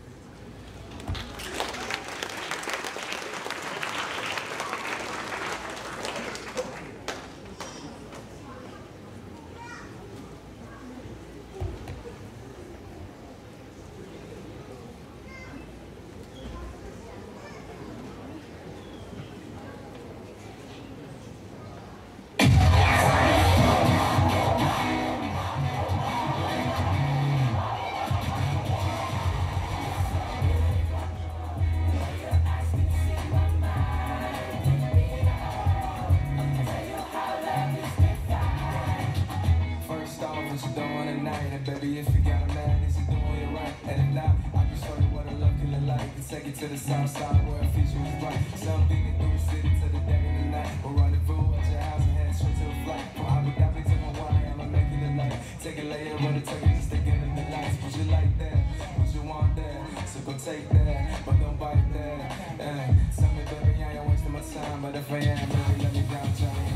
Baby, if you got a man, is he doing it right? And if not, I can show you what a love can look like. And take it to the south side where a future is right. Some beating through the city to the dead of the night. We'll rendezvous at your house and head straight to the flight. From Abu Dhabi to Hawaii, I'ma make it a night. Take a layer, run it, take it, just again in the lights. Would you like that? Would you want that? So go take that, but don't bite that. Tell me, baby, I ain't wasting my time. But if I am, baby, let me down, Johnny.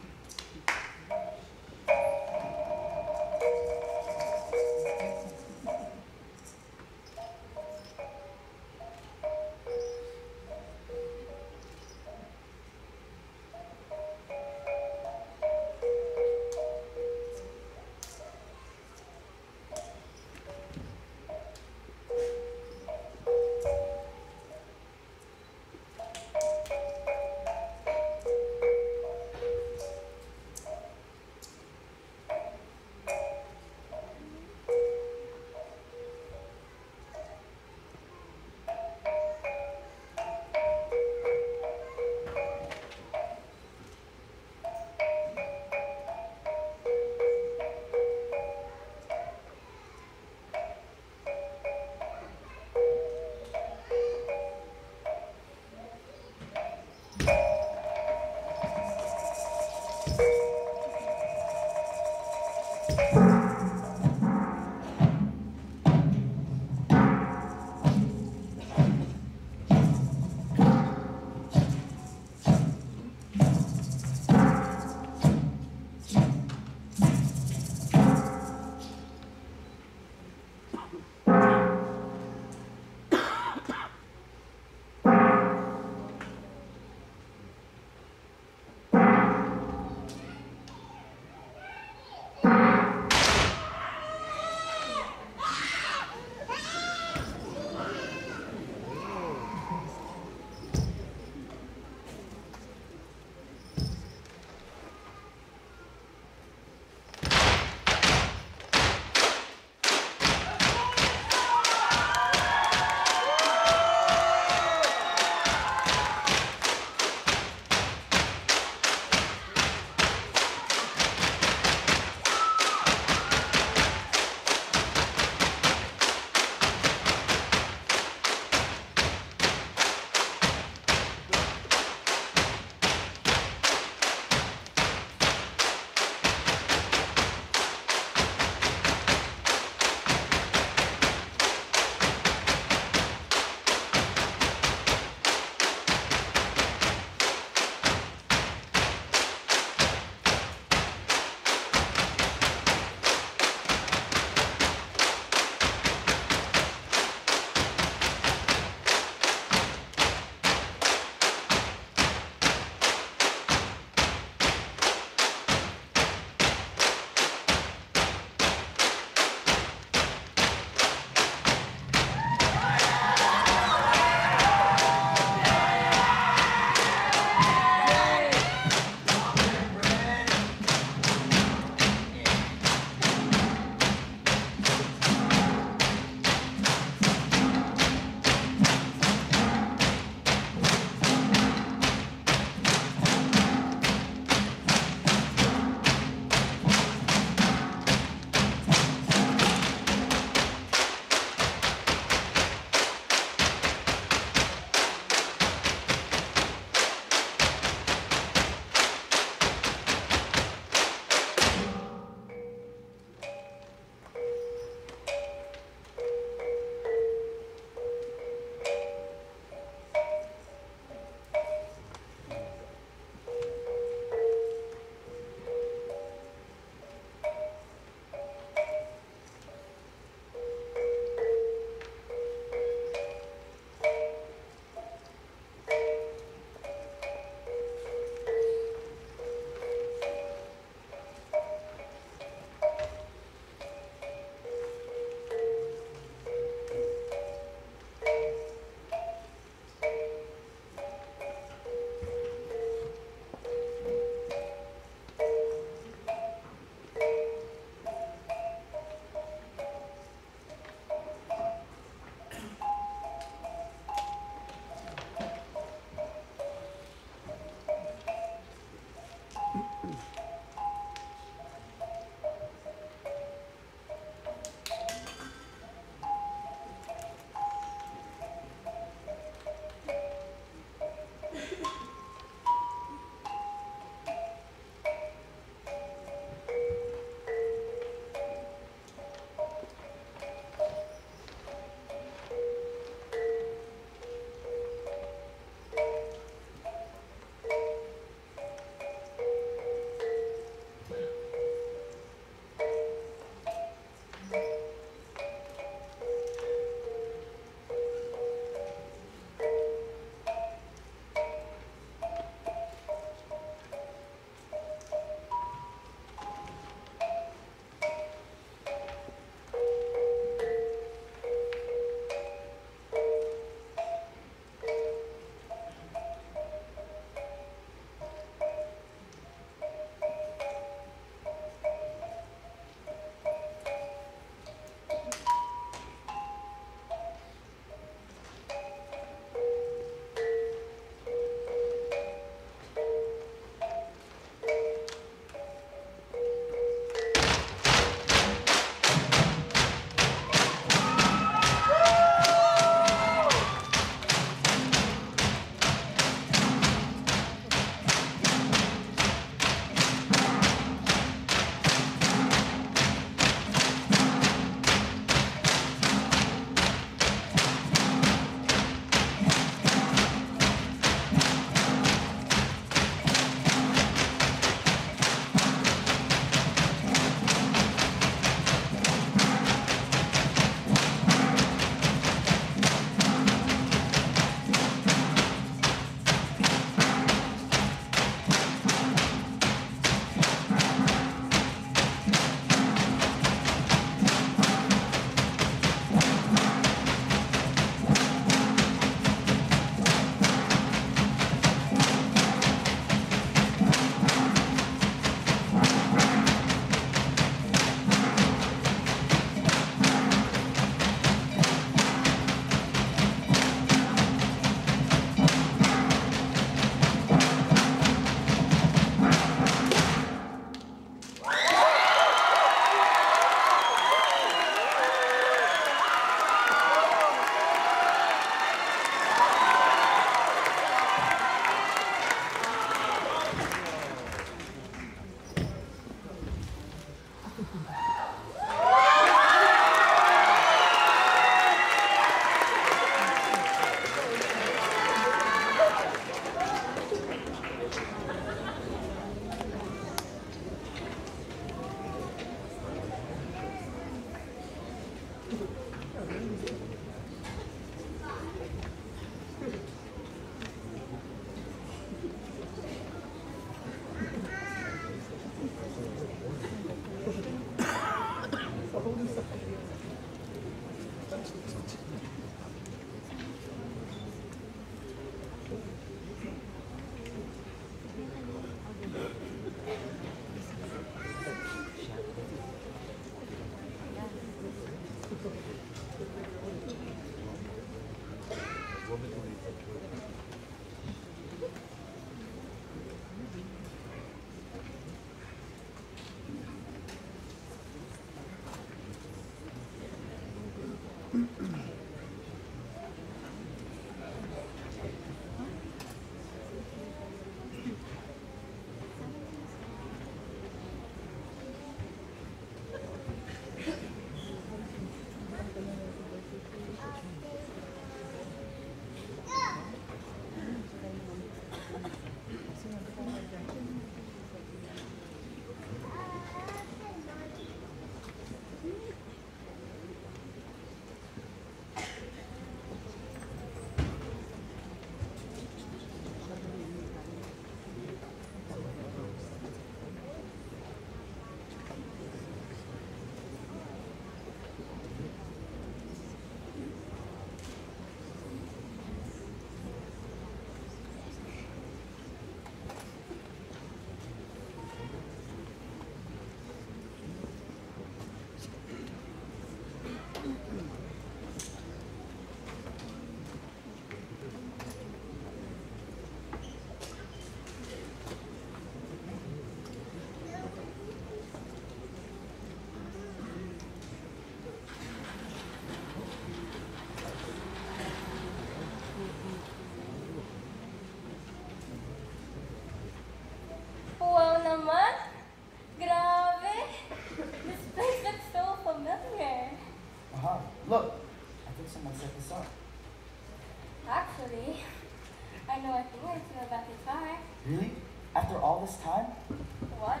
Wow naman! Grabe! This place looks so familiar. Look, I think someone set this up. Actually, I know a thing or two about guitar. Really? After all this time? What?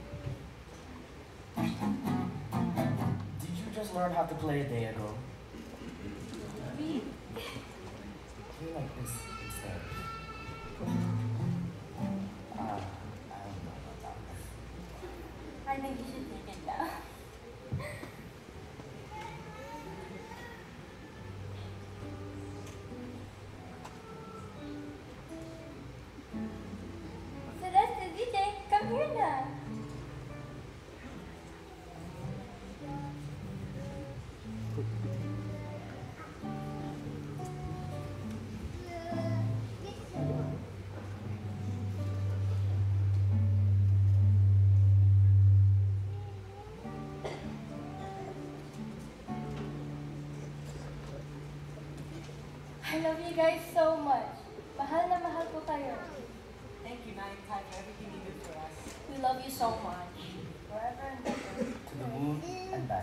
Did you just learn how to play a day ago? Me? Do you like this instead? I don't know about that. I think you should take it down. So that's the DJ. Come here now. I love you guys so much. Mahal na mahal ko kayo. Thank you, Nine Time, for everything you did for us. We love you so much. Forever and ever. To the moon and back.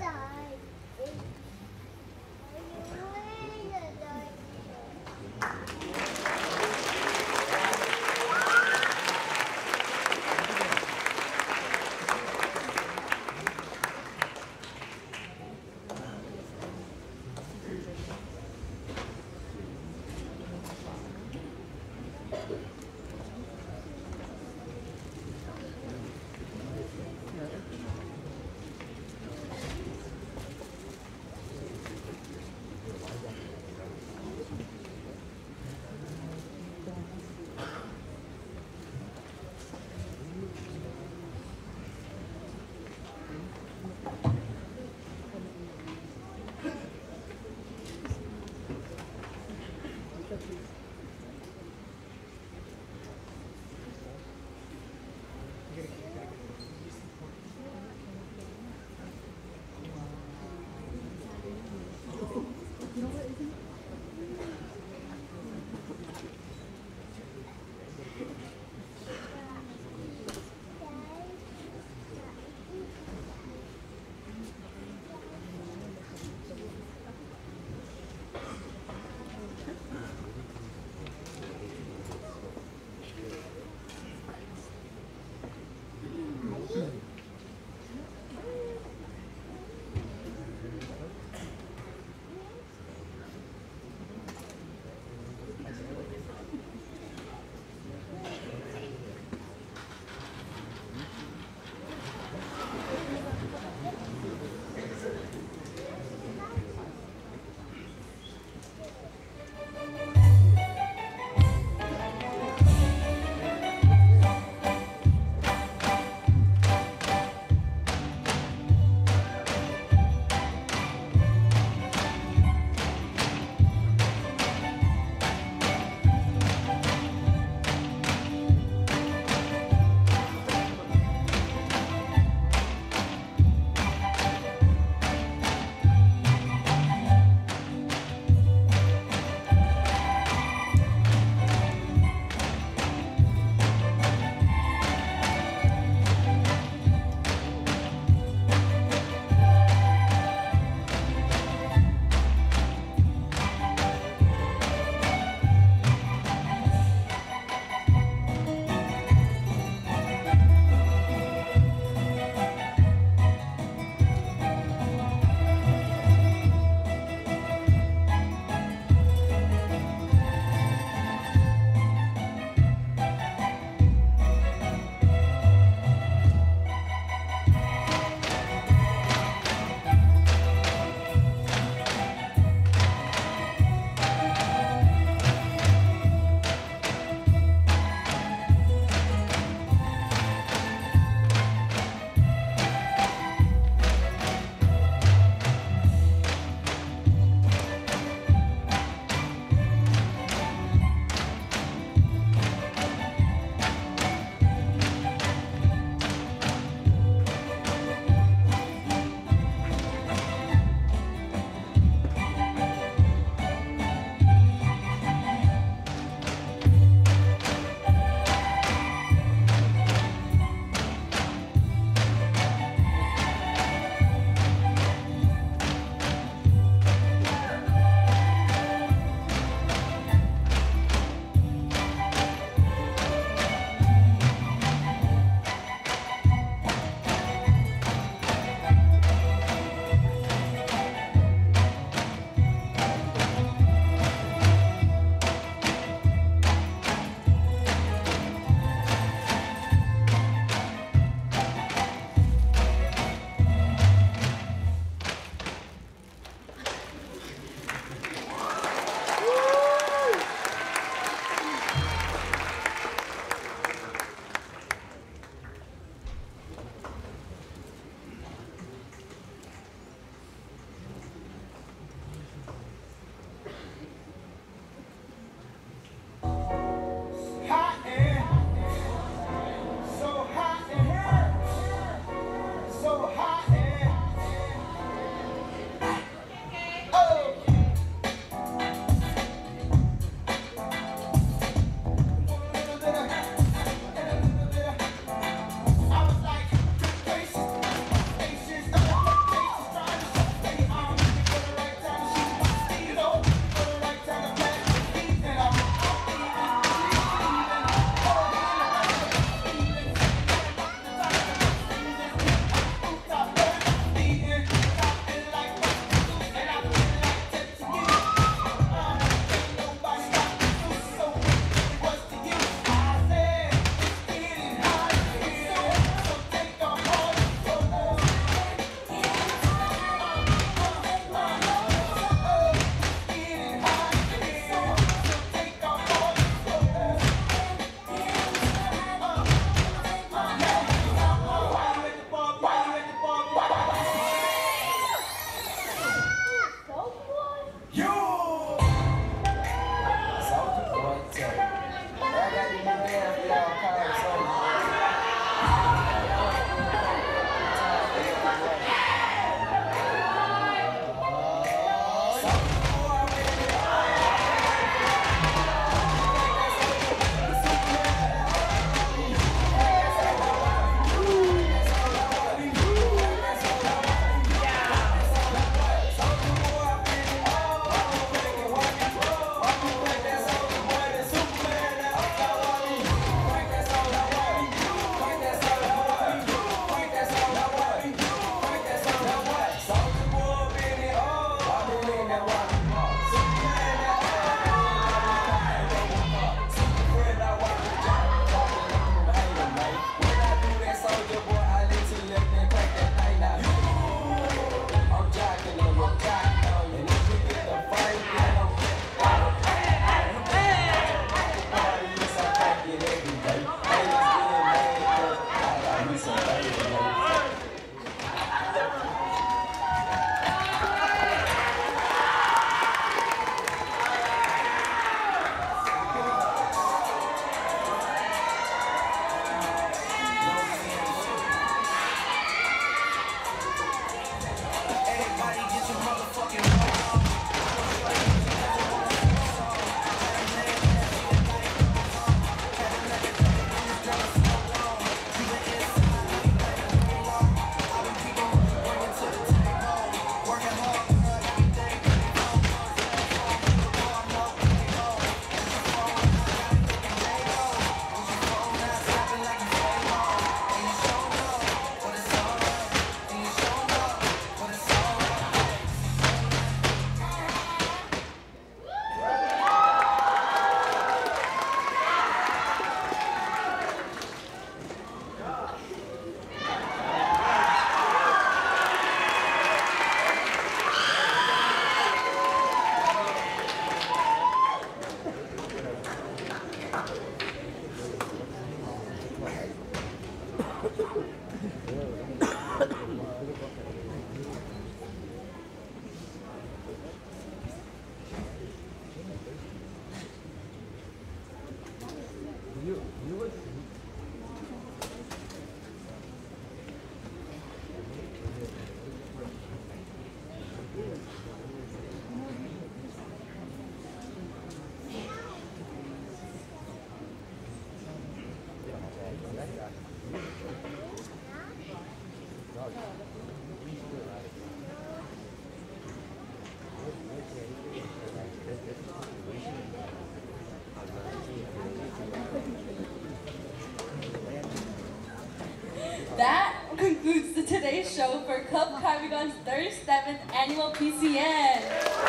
That concludes today's show for Club Kaibigan's 37th annual PCN.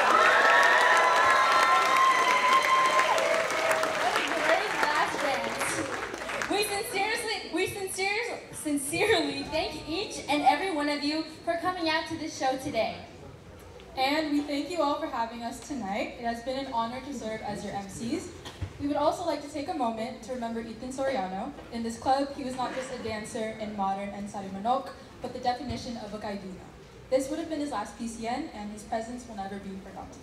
What a great last dance. We sincerely thank each and every one of you for coming out to this show today. And we thank you all for having us tonight. It has been an honor to serve as your MCs. We would also like to take a moment to remember Ethan Soriano. In this club, he was not just a dancer in modern and sarimanok, but the definition of a kaibigan. This would have been his last PCN, and his presence will never be forgotten.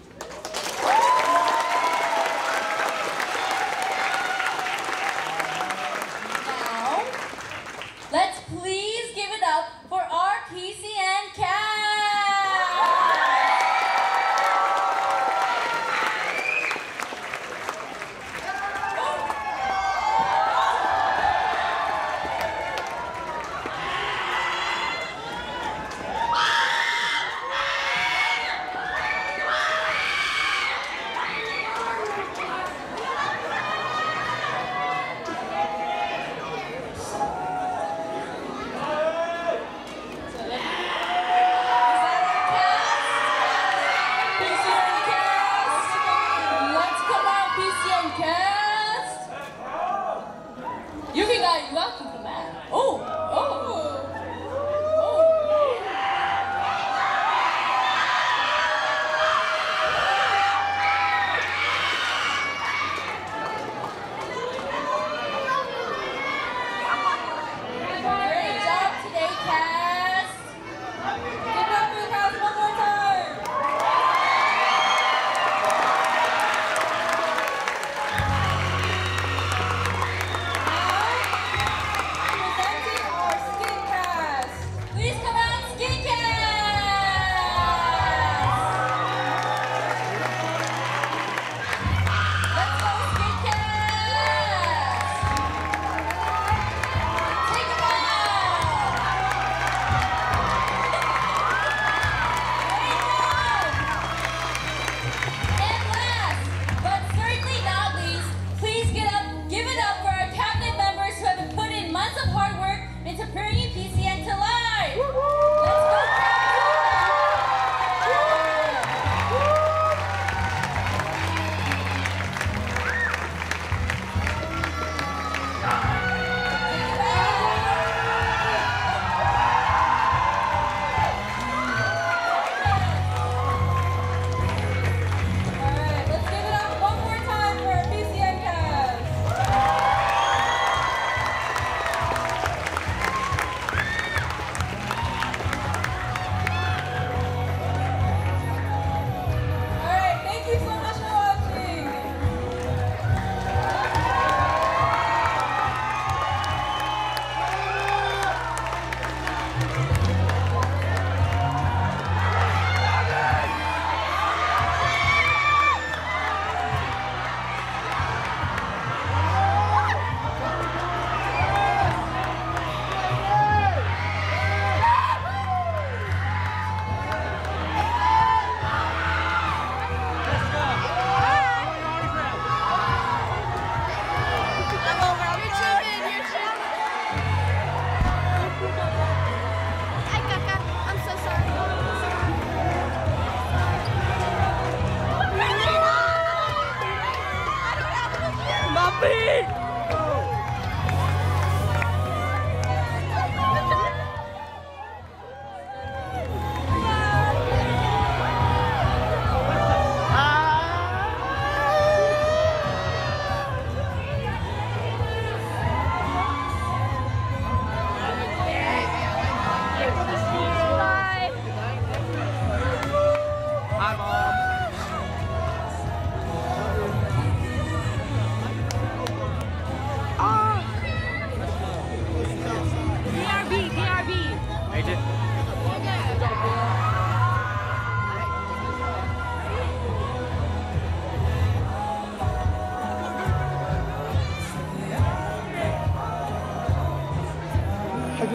Now, let's please give it up for our PCN cast!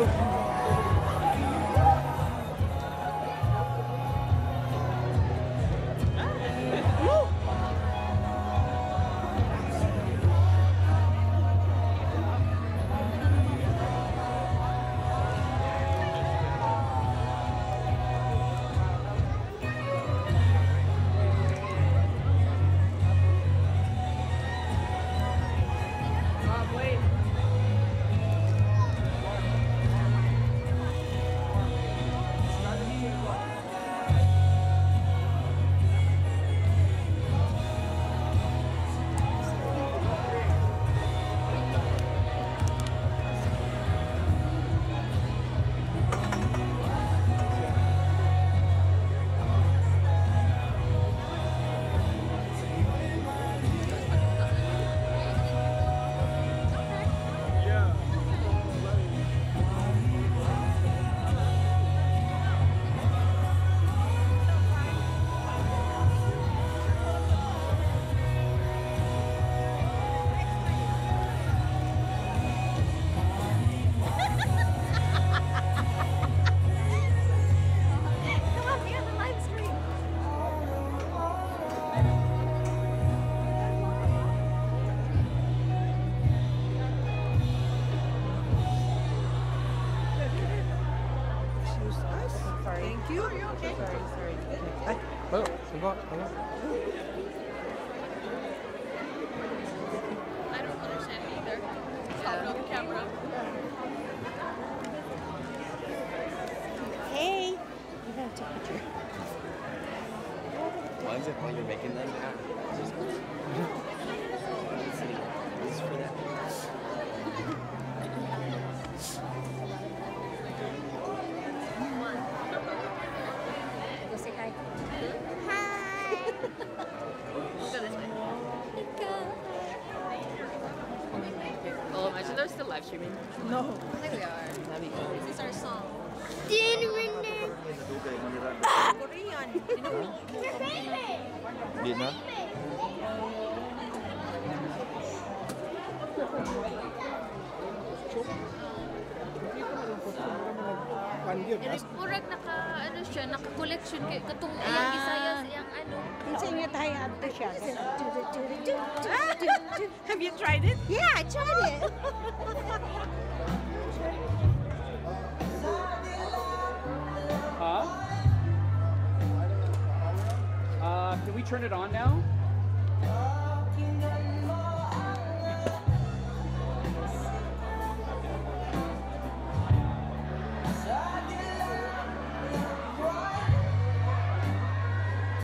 Thank you. Okay. Sorry. Ay, sagot. I don't understand either. Stop on the camera. Hey, you gotta take a picture. Why is it while you're making them? This is for that. Go say hi. Oh, imagine they're still live streaming. No. I think we are. That'd be cool. This is our song. Korean. Vietnam? Murag naka siya, naka-collection kay katong iyang Isayas, iyang ano. Kinsa nga tayo adto siya. Have you tried it? Yeah, I tried it. Huh? Can we turn it on now?